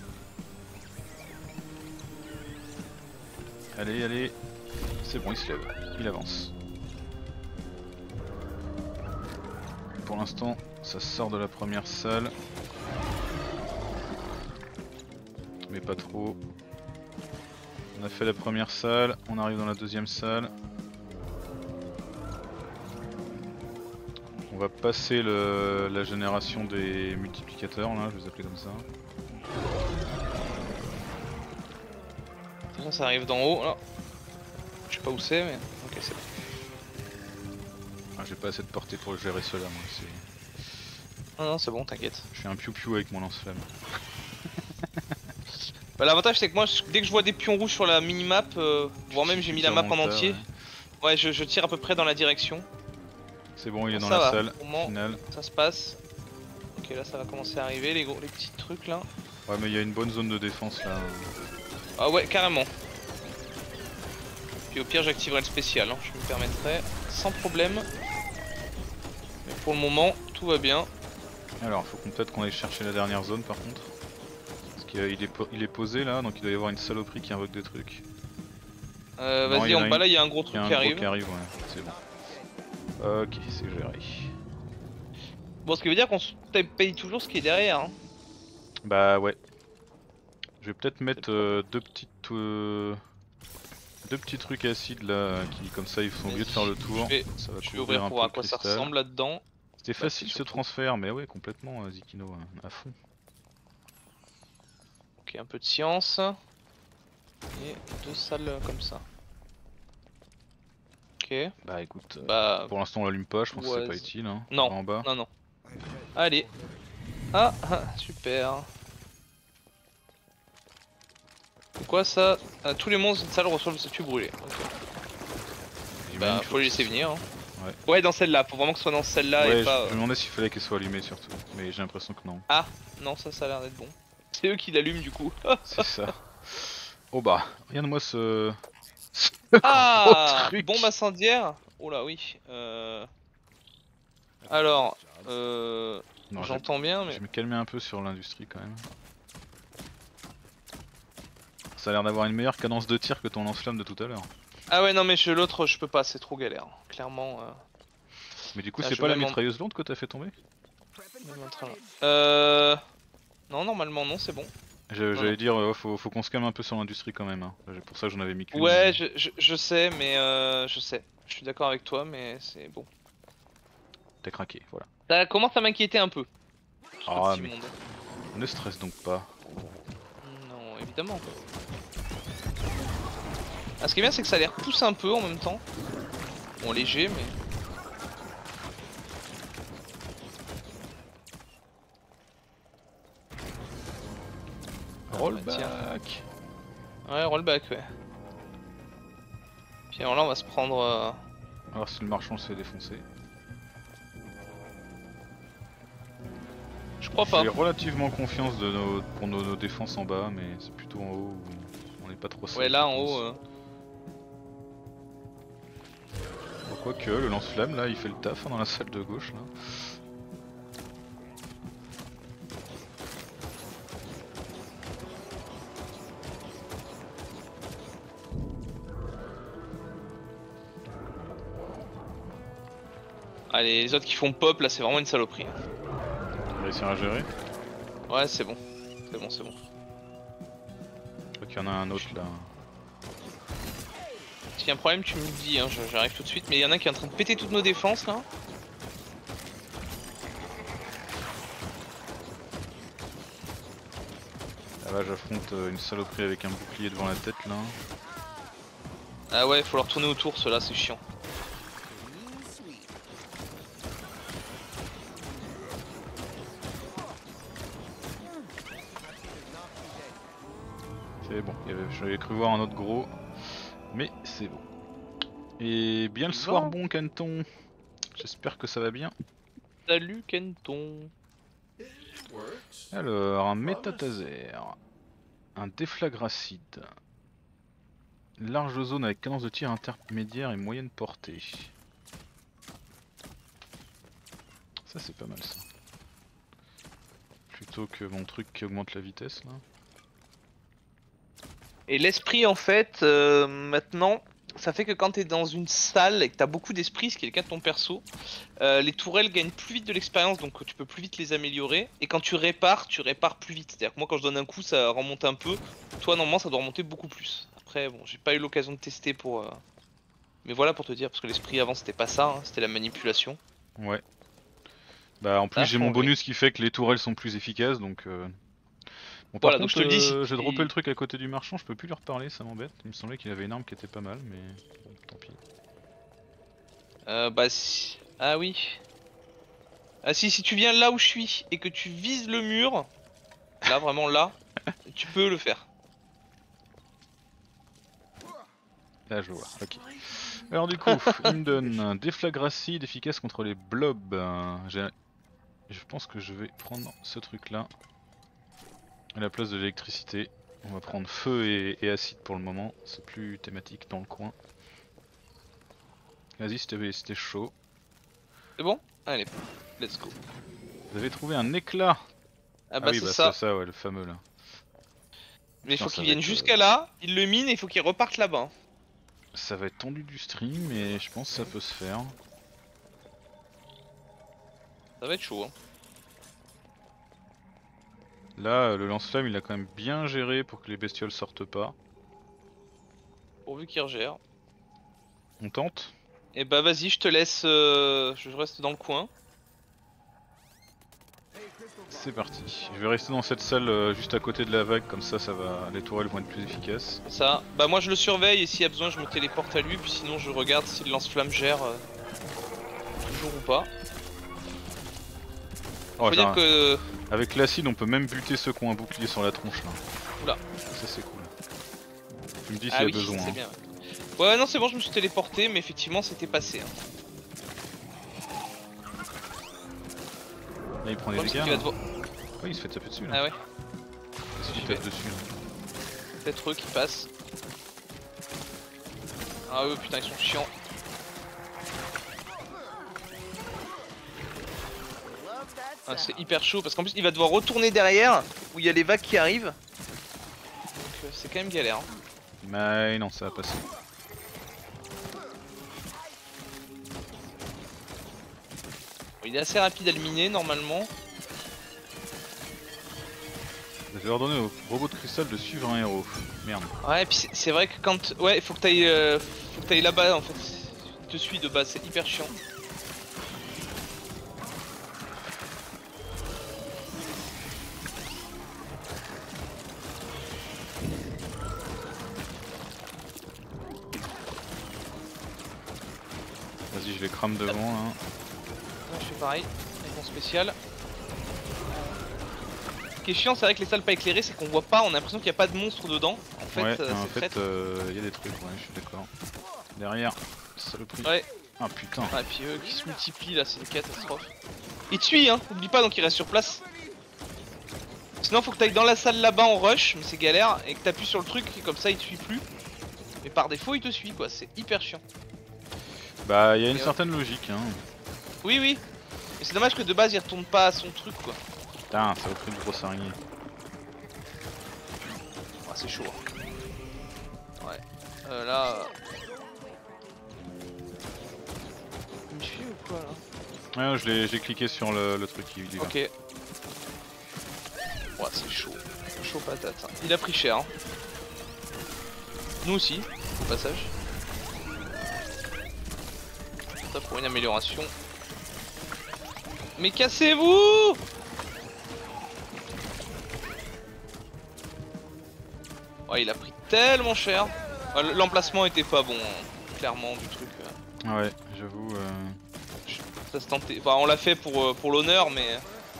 Allez, allez. C'est bon, il se lève. Il avance. Pour l'instant, ça sort de la première salle. Mais pas trop. On a fait la première salle, on arrive dans la deuxième salle. On va passer le, la génération des multiplicateurs là, je vais les appeler comme ça. Ça, ça arrive d'en haut là. Je sais pas où c'est mais. Ok c'est bon. Ah, j'ai pas assez de portée pour gérer cela moi. Non non c'est bon t'inquiète. Je fais un piou-piou avec mon lance-flamme. Bah, l'avantage c'est que moi dès que je vois des pions rouges sur la minimap, euh, voire même j'ai mis la map en entier, ouais, ouais je, je tire à peu près dans la direction. C'est bon, il est Bon, dans ça la va. salle Au moment, finale. ça se passe. Ok là ça va commencer à arriver les, gros, les petits trucs là. Ouais mais il y a une bonne zone de défense là. Ah ouais carrément. Puis au pire j'activerai le spécial, hein. Je me permettrai sans problème. Mais pour le moment tout va bien. Alors faut qu'on peut-être qu'on aille chercher la dernière zone par contre. Parce qu'il est, il est posé là, donc il doit y avoir une saloperie qui invoque des trucs. Euh, Non, Vas-y il y en en a bas une- là il y a un gros Il y truc a un qui gros arrive. qui arrive, ouais, c'est bon. Ok, c'est géré. Bon ce qui veut dire qu'on se paye toujours ce qui est derrière. Hein. Bah ouais. Je vais peut-être mettre euh, deux petites... Euh, deux petits trucs acides là, qui comme ça ils sont obligés de faire le tour. Je vais, Ça va je vais couvrir ouvrir un pour peu voir le à quoi ça cristal. ressemble là-dedans. C'était Bah, facile c'est ce surtout- transfert, mais ouais complètement euh, Zikino à, à fond. Ok un peu de science. Et deux salles comme ça. Ok. Bah écoute, euh, Bah pour l'instant on l'allume pas, je pense que ouais, c'est pas c'est- utile. Hein. non, On va en bas. non non. Allez. Ah, ah super. Quoi ça? Ah, tous les monstres de cette salle reçoivent le statut brûlé. Okay. Bah faut les laisser venir. Hein. Ouais. Ouais, dans celle-là, faut vraiment que ce soit dans celle-là ouais, et pas. Je, je me demandais s'il fallait qu'elle soit allumée surtout, mais j'ai l'impression que non. Ah, non, ça, ça a l'air d'être bon. C'est eux qui l'allument du coup. C'est ça. Oh bah, regarde-moi ce. ce Ah, truc. bombe incendiaire. Oh là, oui. Euh... Alors, euh... j'entends bien, mais. Je vais me calmer un peu sur l'industrie quand même. Ça a l'air d'avoir une meilleure cadence de tir que ton lance-flamme de tout à l'heure. Ah ouais, non, mais je l'autre, je peux pas, c'est trop galère. Clairement. Euh... Mais du coup, ah, c'est pas la en... mitrailleuse lourde que t'as fait tomber? Euh. Non, normalement, non, c'est bon. J'allais dire, euh, faut, faut qu'on se calme un peu sur l'industrie quand même. Hein. Pour ça, j'en avais mis qu'une. Ouais, mais... je, je, je sais, mais euh, je sais. Je suis d'accord avec toi, mais c'est bon. T'as craqué, voilà. Ça commence à m'inquiéter un peu. Ah, mais... Ne stresse donc pas. Non, évidemment. Ah, ce qui est bien, c'est que ça a l'air pousse un peu en même temps. Bon, léger, mais... Rollback. Ouais, rollback, ouais. Puis alors là, on va se prendre... Euh... Alors si le marchand se fait défoncer. Je crois pas. J'ai relativement confiance de nos, pour nos, nos défenses en bas, mais c'est plutôt en haut où on n'est pas trop sûr. Ouais, là en haut... Euh... Quoique, le lance-flamme là, il fait le taf hein, dans la salle de gauche là. Allez, les autres qui font pop là, c'est vraiment une saloperie. On va réussir à gérer. Ouais, c'est bon. C'est bon, c'est bon. Je crois qu'il y en a un autre là. S'il y a un problème, tu me le dis, hein, j'arrive tout de suite. Mais il y en a un qui est en train de péter toutes nos défenses là. Ah là, j'affronte une saloperie avec un bouclier devant la tête là. Ah ouais, faut leur tourner autour, ceux-là, c'est chiant. C'est bon, j'avais cru voir un autre gros, mais c'est bon. Et bien le soir, bon Canton. J'espère que ça va bien. Salut Canton. Alors, un métataser, un déflagracide, large zone avec cadence de tir intermédiaire et moyenne portée. Ça c'est pas mal ça. Plutôt que mon truc qui augmente la vitesse là. Et l'esprit en fait, euh, maintenant, ça fait que quand t'es dans une salle et que t'as beaucoup d'esprit, ce qui est le cas de ton perso, euh, les tourelles gagnent plus vite de l'expérience, donc tu peux plus vite les améliorer. Et quand tu répares, tu répares plus vite. C'est-à-dire que moi quand je donne un coup, ça remonte un peu. Toi normalement ça doit remonter beaucoup plus. Après bon, j'ai pas eu l'occasion de tester pour... Euh... Mais voilà pour te dire, parce que l'esprit avant c'était pas ça, hein, c'était la manipulation. Ouais. Bah en plus j'ai mon bonus qui fait que les tourelles sont plus efficaces, donc... Euh... Bon, par voilà, contre, donc je te le dis. euh, j'ai droppé le truc à côté du marchand, je peux plus lui reparler, ça m'embête. Il me semblait qu'il avait une arme qui était pas mal, mais bon, tant pis. Euh, bah si... Ah oui. Ah si, si tu viens là où je suis et que tu vises le mur, là vraiment là, tu peux le faire. Là je vois, ok. Alors du coup, il me donne un déflagracide efficace contre les blobs. Euh, je pense que je vais prendre ce truc là. À la place de l'électricité, on va prendre feu et, et acide pour le moment, c'est plus thématique dans le coin. Vas-y, c'était chaud. C'est bon? Allez, let's go. Vous avez trouvé un éclat. Ah bah ah oui, c'est bah ça. ça, ouais, le fameux là. Mais il faut qu'il vienne jusqu'à là, il le mine et il faut qu'il reparte là-bas. Ça va être tendu du stream, mais je pense que ça peut se faire. Ça va être chaud. Hein. Là, le lance-flamme, il a quand même bien géré pour que les bestioles sortent pas. Pourvu qu'il regère. On tente? Et bah vas-y, je te laisse, euh, je reste dans le coin. C'est parti. Je vais rester dans cette salle euh, juste à côté de la vague, comme ça, ça va, les tourelles vont être plus efficaces. Ça. Bah moi je le surveille et s'il y a besoin, je me téléporte à lui. Puis sinon, je regarde si le lance-flamme gère euh, toujours ou pas. Oh, Faut dire que... Avec l'acide, on peut même buter ceux qui ont un bouclier sur la tronche là. Oula. Ça c'est cool. Tu me dis s'il Ah y a oui, besoin. c'est Hein. bien. Ouais. ouais, non, c'est bon, je me suis téléporté, mais effectivement, c'était passé. Hein. Là, il prend des Bon, dégâts. va Hein. devoir... Oui, il se fait taper dessus là. Ah ouais. Qu'est-ce qu'il tape dessus là? Peut-être eux qui passent. Ah eux, putain, ils sont chiants. Ah, c'est hyper chaud parce qu'en plus il va devoir retourner derrière où il y a les vagues qui arrivent. Donc euh, c'est quand même galère. Hein. Mais non, ça va passer. Bon, il est assez rapide à le miner normalement. Je vais ordonner au robot de cristal de suivre un héros. Merde. Ouais, et puis c'est vrai que quand. Ouais, il faut que t'ailles euh, faut que t'ailles là-bas en fait. Il te suit de base, c'est hyper chiant. Vas-y, je les crame devant là. Ouais, je fais pareil, avec mon spécial. Ce qui est chiant, c'est vrai que les salles pas éclairées, c'est qu'on voit pas, on a l'impression qu'il n'y a pas de monstre dedans. En fait, Ouais, euh, en c'est fait, très... il euh, y a des trucs, ouais, je suis d'accord. Derrière, saloperie. Ouais. Ah putain. Ah, et puis eux qui se multiplient là, c'est une catastrophe. Il te suit, hein, oublie pas, donc il reste sur place. Sinon, faut que t'ailles dans la salle là-bas en rush, mais c'est galère, et que t'appuies sur le truc, et comme ça il te suit plus. Mais par défaut, il te suit quoi, c'est hyper chiant. Bah, il y a une Et certaine logique, hein. Oui, oui. Mais c'est dommage que de base il retourne pas à son truc quoi. Putain, saloperie de grosse araignée. Ah, c'est chaud. Hein. Ouais. Euh, là. Euh... Il me suit ou quoi là? Ouais, je l'ai- j'ai cliqué sur le, le truc qui dit là. Ok. Ouais, c'est chaud. Chaud patate. Hein. Il a pris cher. Hein. Nous aussi, au passage. Ça pour une amélioration. Mais cassez-vous! Ouais, il a pris tellement cher. Ouais, l'emplacement était pas bon, hein, clairement, du truc. Euh... Ouais, j'avoue. Euh... Ça se tentait. Enfin, on l'a fait pour, euh, pour l'honneur, mais.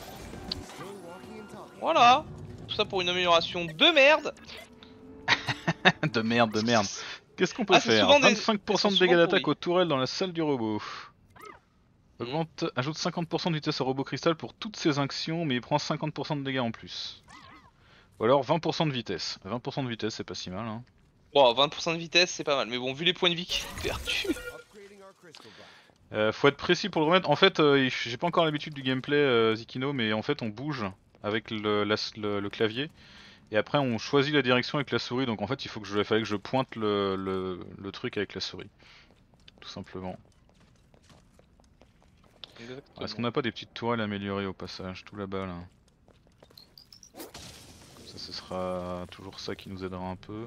Voilà! Tout ça pour une amélioration de merde! de merde, de merde. Qu'est-ce qu'on peut Ah, c'est faire? souvent des- vingt-cinq pour cent elles de sont dégâts souvent d'attaque pourries. aux tourelles dans la salle du robot. Augmente, ajoute cinquante pour cent de vitesse au robot cristal pour toutes ses actions, mais il prend cinquante pour cent de dégâts en plus. Ou alors vingt pour cent de vitesse. vingt pour cent de vitesse, c'est pas si mal. Hein. Bon, vingt pour cent de vitesse, c'est pas mal. Mais bon, vu les points de vie qu'il a perdus. Euh, faut être précis pour le remettre. En fait, euh, j'ai pas encore l'habitude du gameplay euh, Zikino, mais en fait, on bouge avec le, la, le, le clavier. Et après, on choisit la direction avec la souris. Donc en fait, il faut que je, il fallait que je pointe le, le, le truc avec la souris. Tout simplement. Est-ce qu'on n'a pas des petites tourelles améliorées au passage, tout là-bas là? Ça, ce sera toujours ça qui nous aidera un peu.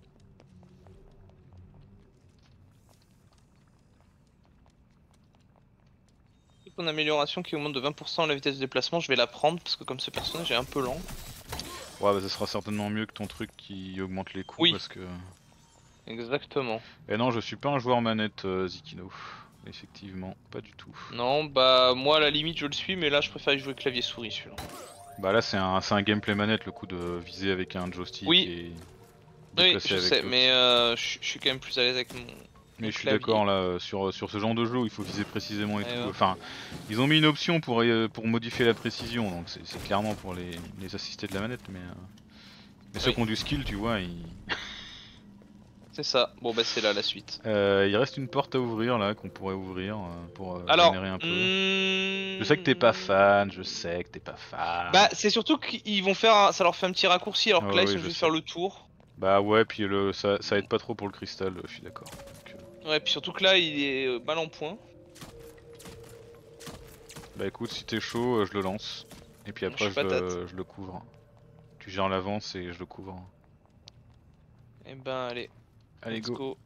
Une amélioration qui augmente de vingt pour cent la vitesse de déplacement, je vais la prendre parce que comme ce personnage est un peu lent. Ouais, bah ça sera certainement mieux que ton truc qui augmente les coups Oui. parce que. Exactement. Et non, je suis pas un joueur manette euh, Zikino. Effectivement, pas du tout. Non, bah moi à la limite je le suis, mais là je préfère y jouer clavier souris celui-là. Bah là c'est un, un gameplay manette, le coup de viser avec un joystick Oui. et Oui, déplacer je avec sais, l'autre. mais euh, je suis quand même plus à l'aise avec mon. Mais je suis clavier. d'accord là, euh, sur, sur ce genre de jeu où il faut viser précisément et Ouais, tout. ouais. Enfin, ils ont mis une option pour, euh, pour modifier la précision, donc c'est clairement pour les, les assistés de la manette, mais, euh, mais ceux Oui. qui ont du skill, tu vois, ils... C'est ça, bon bah c'est là la suite. Euh, il reste une porte à ouvrir là, qu'on pourrait ouvrir euh, pour euh, Alors, générer un peu. hmm... Je sais que t'es pas fan, je sais que t'es pas fan. Bah c'est surtout qu'ils vont faire, un... ça leur fait un petit raccourci alors que Ouais, là ils oui, sont je obligés de sais. faire le tour. Bah ouais, puis le, ça, ça aide pas trop pour le cristal, je suis d'accord. Donc, euh, Ouais, puis surtout que là il est euh, mal en point. Bah écoute, si t'es chaud, euh, je le lance. Et puis après Je je, suis patate. le, je le couvre. Tu gères l'avance et je le couvre. Et ben allez, Allez let's go. go.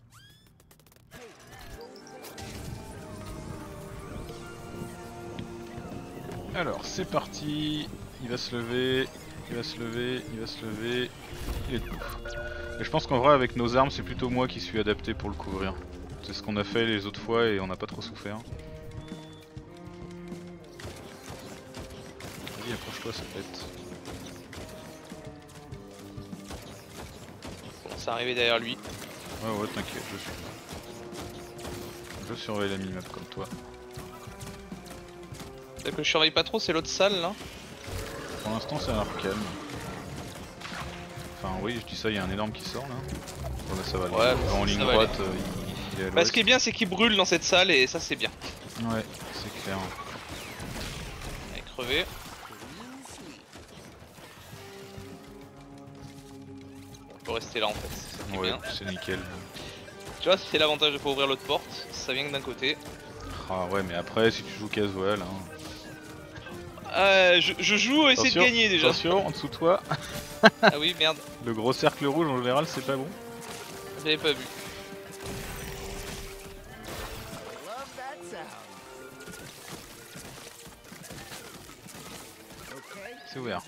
Alors c'est parti, il va se lever, il va se lever, il va se lever, il est debout. Et je pense qu'en vrai avec nos armes c'est plutôt moi qui suis adapté pour le couvrir. C'est ce qu'on a fait les autres fois et on n'a pas trop souffert. Vas-y approche-toi, ça pète. Bon, ça à arriver derrière lui. Ouais ouais t'inquiète, je suis. Je surveille la minimap comme toi. Celle que je surveille pas trop c'est l'autre salle là. Pour l'instant ça a l'air calme. Enfin oui je dis ça, il y a un énorme qui sort là. Bon là ça va, ouais, aller. En ligne droite euh, il, il est à bah, ce qui est bien c'est qu'il brûle dans cette salle et ça c'est bien. Ouais c'est clair. Il est crevé. On peut rester là en fait. Ouais c'est nickel. Tu vois c'est l'avantage de pas ouvrir l'autre porte, ça vient que d'un côté. Ah ouais mais après si tu joues casual hein. Euh, je, je joue et essayer de gagner déjà. Attention, en dessous de toi. Ah oui, merde. Le gros cercle rouge en général c'est pas bon. J'avais pas vu. C'est ouvert.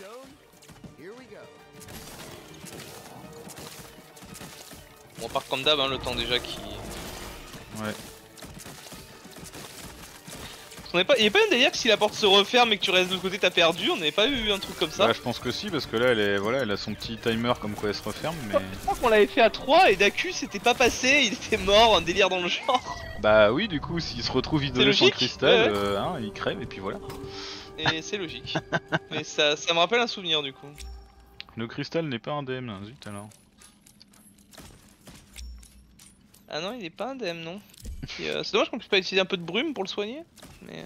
Bon, on part comme d'hab, hein, le temps déjà qui... Ouais. On n'est pas... Il y a pas un délire que si la porte se referme et que tu restes de l'autre côté t'as perdu, on n'avait pas eu un truc comme ça. Bah je pense que si parce que là elle est voilà elle a son petit timer comme quoi elle se referme mais. Je crois qu'on l'avait fait à trois et Daku c'était pas passé, il était mort, un délire dans le genre. Bah oui du coup s'il se retrouve isolé sans cristal, ouais, ouais. Euh, hein, il crève et puis voilà. Et c'est logique. Mais ça, ça me rappelle un souvenir du coup. Le cristal n'est pas indemne, zut alors. Ah non il est pas indemne non. Euh, c'est dommage qu'on puisse pas utiliser un peu de brume pour le soigner. Mais...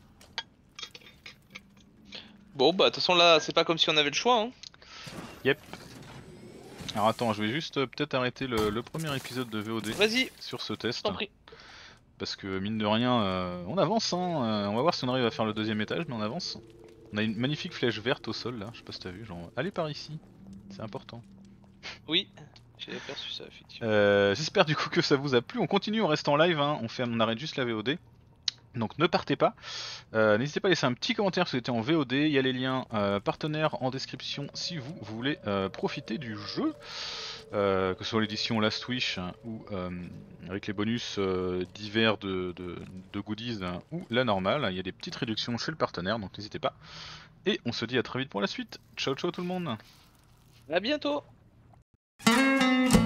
Bon bah de toute façon là c'est pas comme si on avait le choix hein. Yep. Alors attends je vais juste euh, peut-être arrêter le, le premier épisode de V O D. Vas-y. Sur ce test. T'en prie. Parce que mine de rien euh, on avance hein, euh, on va voir si on arrive à faire le deuxième étage mais on avance. On a une magnifique flèche verte au sol là, je sais pas si t'as vu, genre allez par ici, c'est important. Oui, j'ai aperçu ça effectivement. Euh, J'espère du coup que ça vous a plu, on continue, on reste en live, hein. on, fait, on arrête juste la V O D. Donc ne partez pas, euh, n'hésitez pas à laisser un petit commentaire si vous êtes en V O D, il y a les liens euh, partenaires en description si vous voulez euh, profiter du jeu, euh, que ce soit l'édition Last Wish hein, ou euh, avec les bonus euh, divers de, de, de goodies hein, ou la normale, il y a des petites réductions chez le partenaire donc n'hésitez pas. Et on se dit à très vite pour la suite, ciao ciao tout le monde. À bientôt.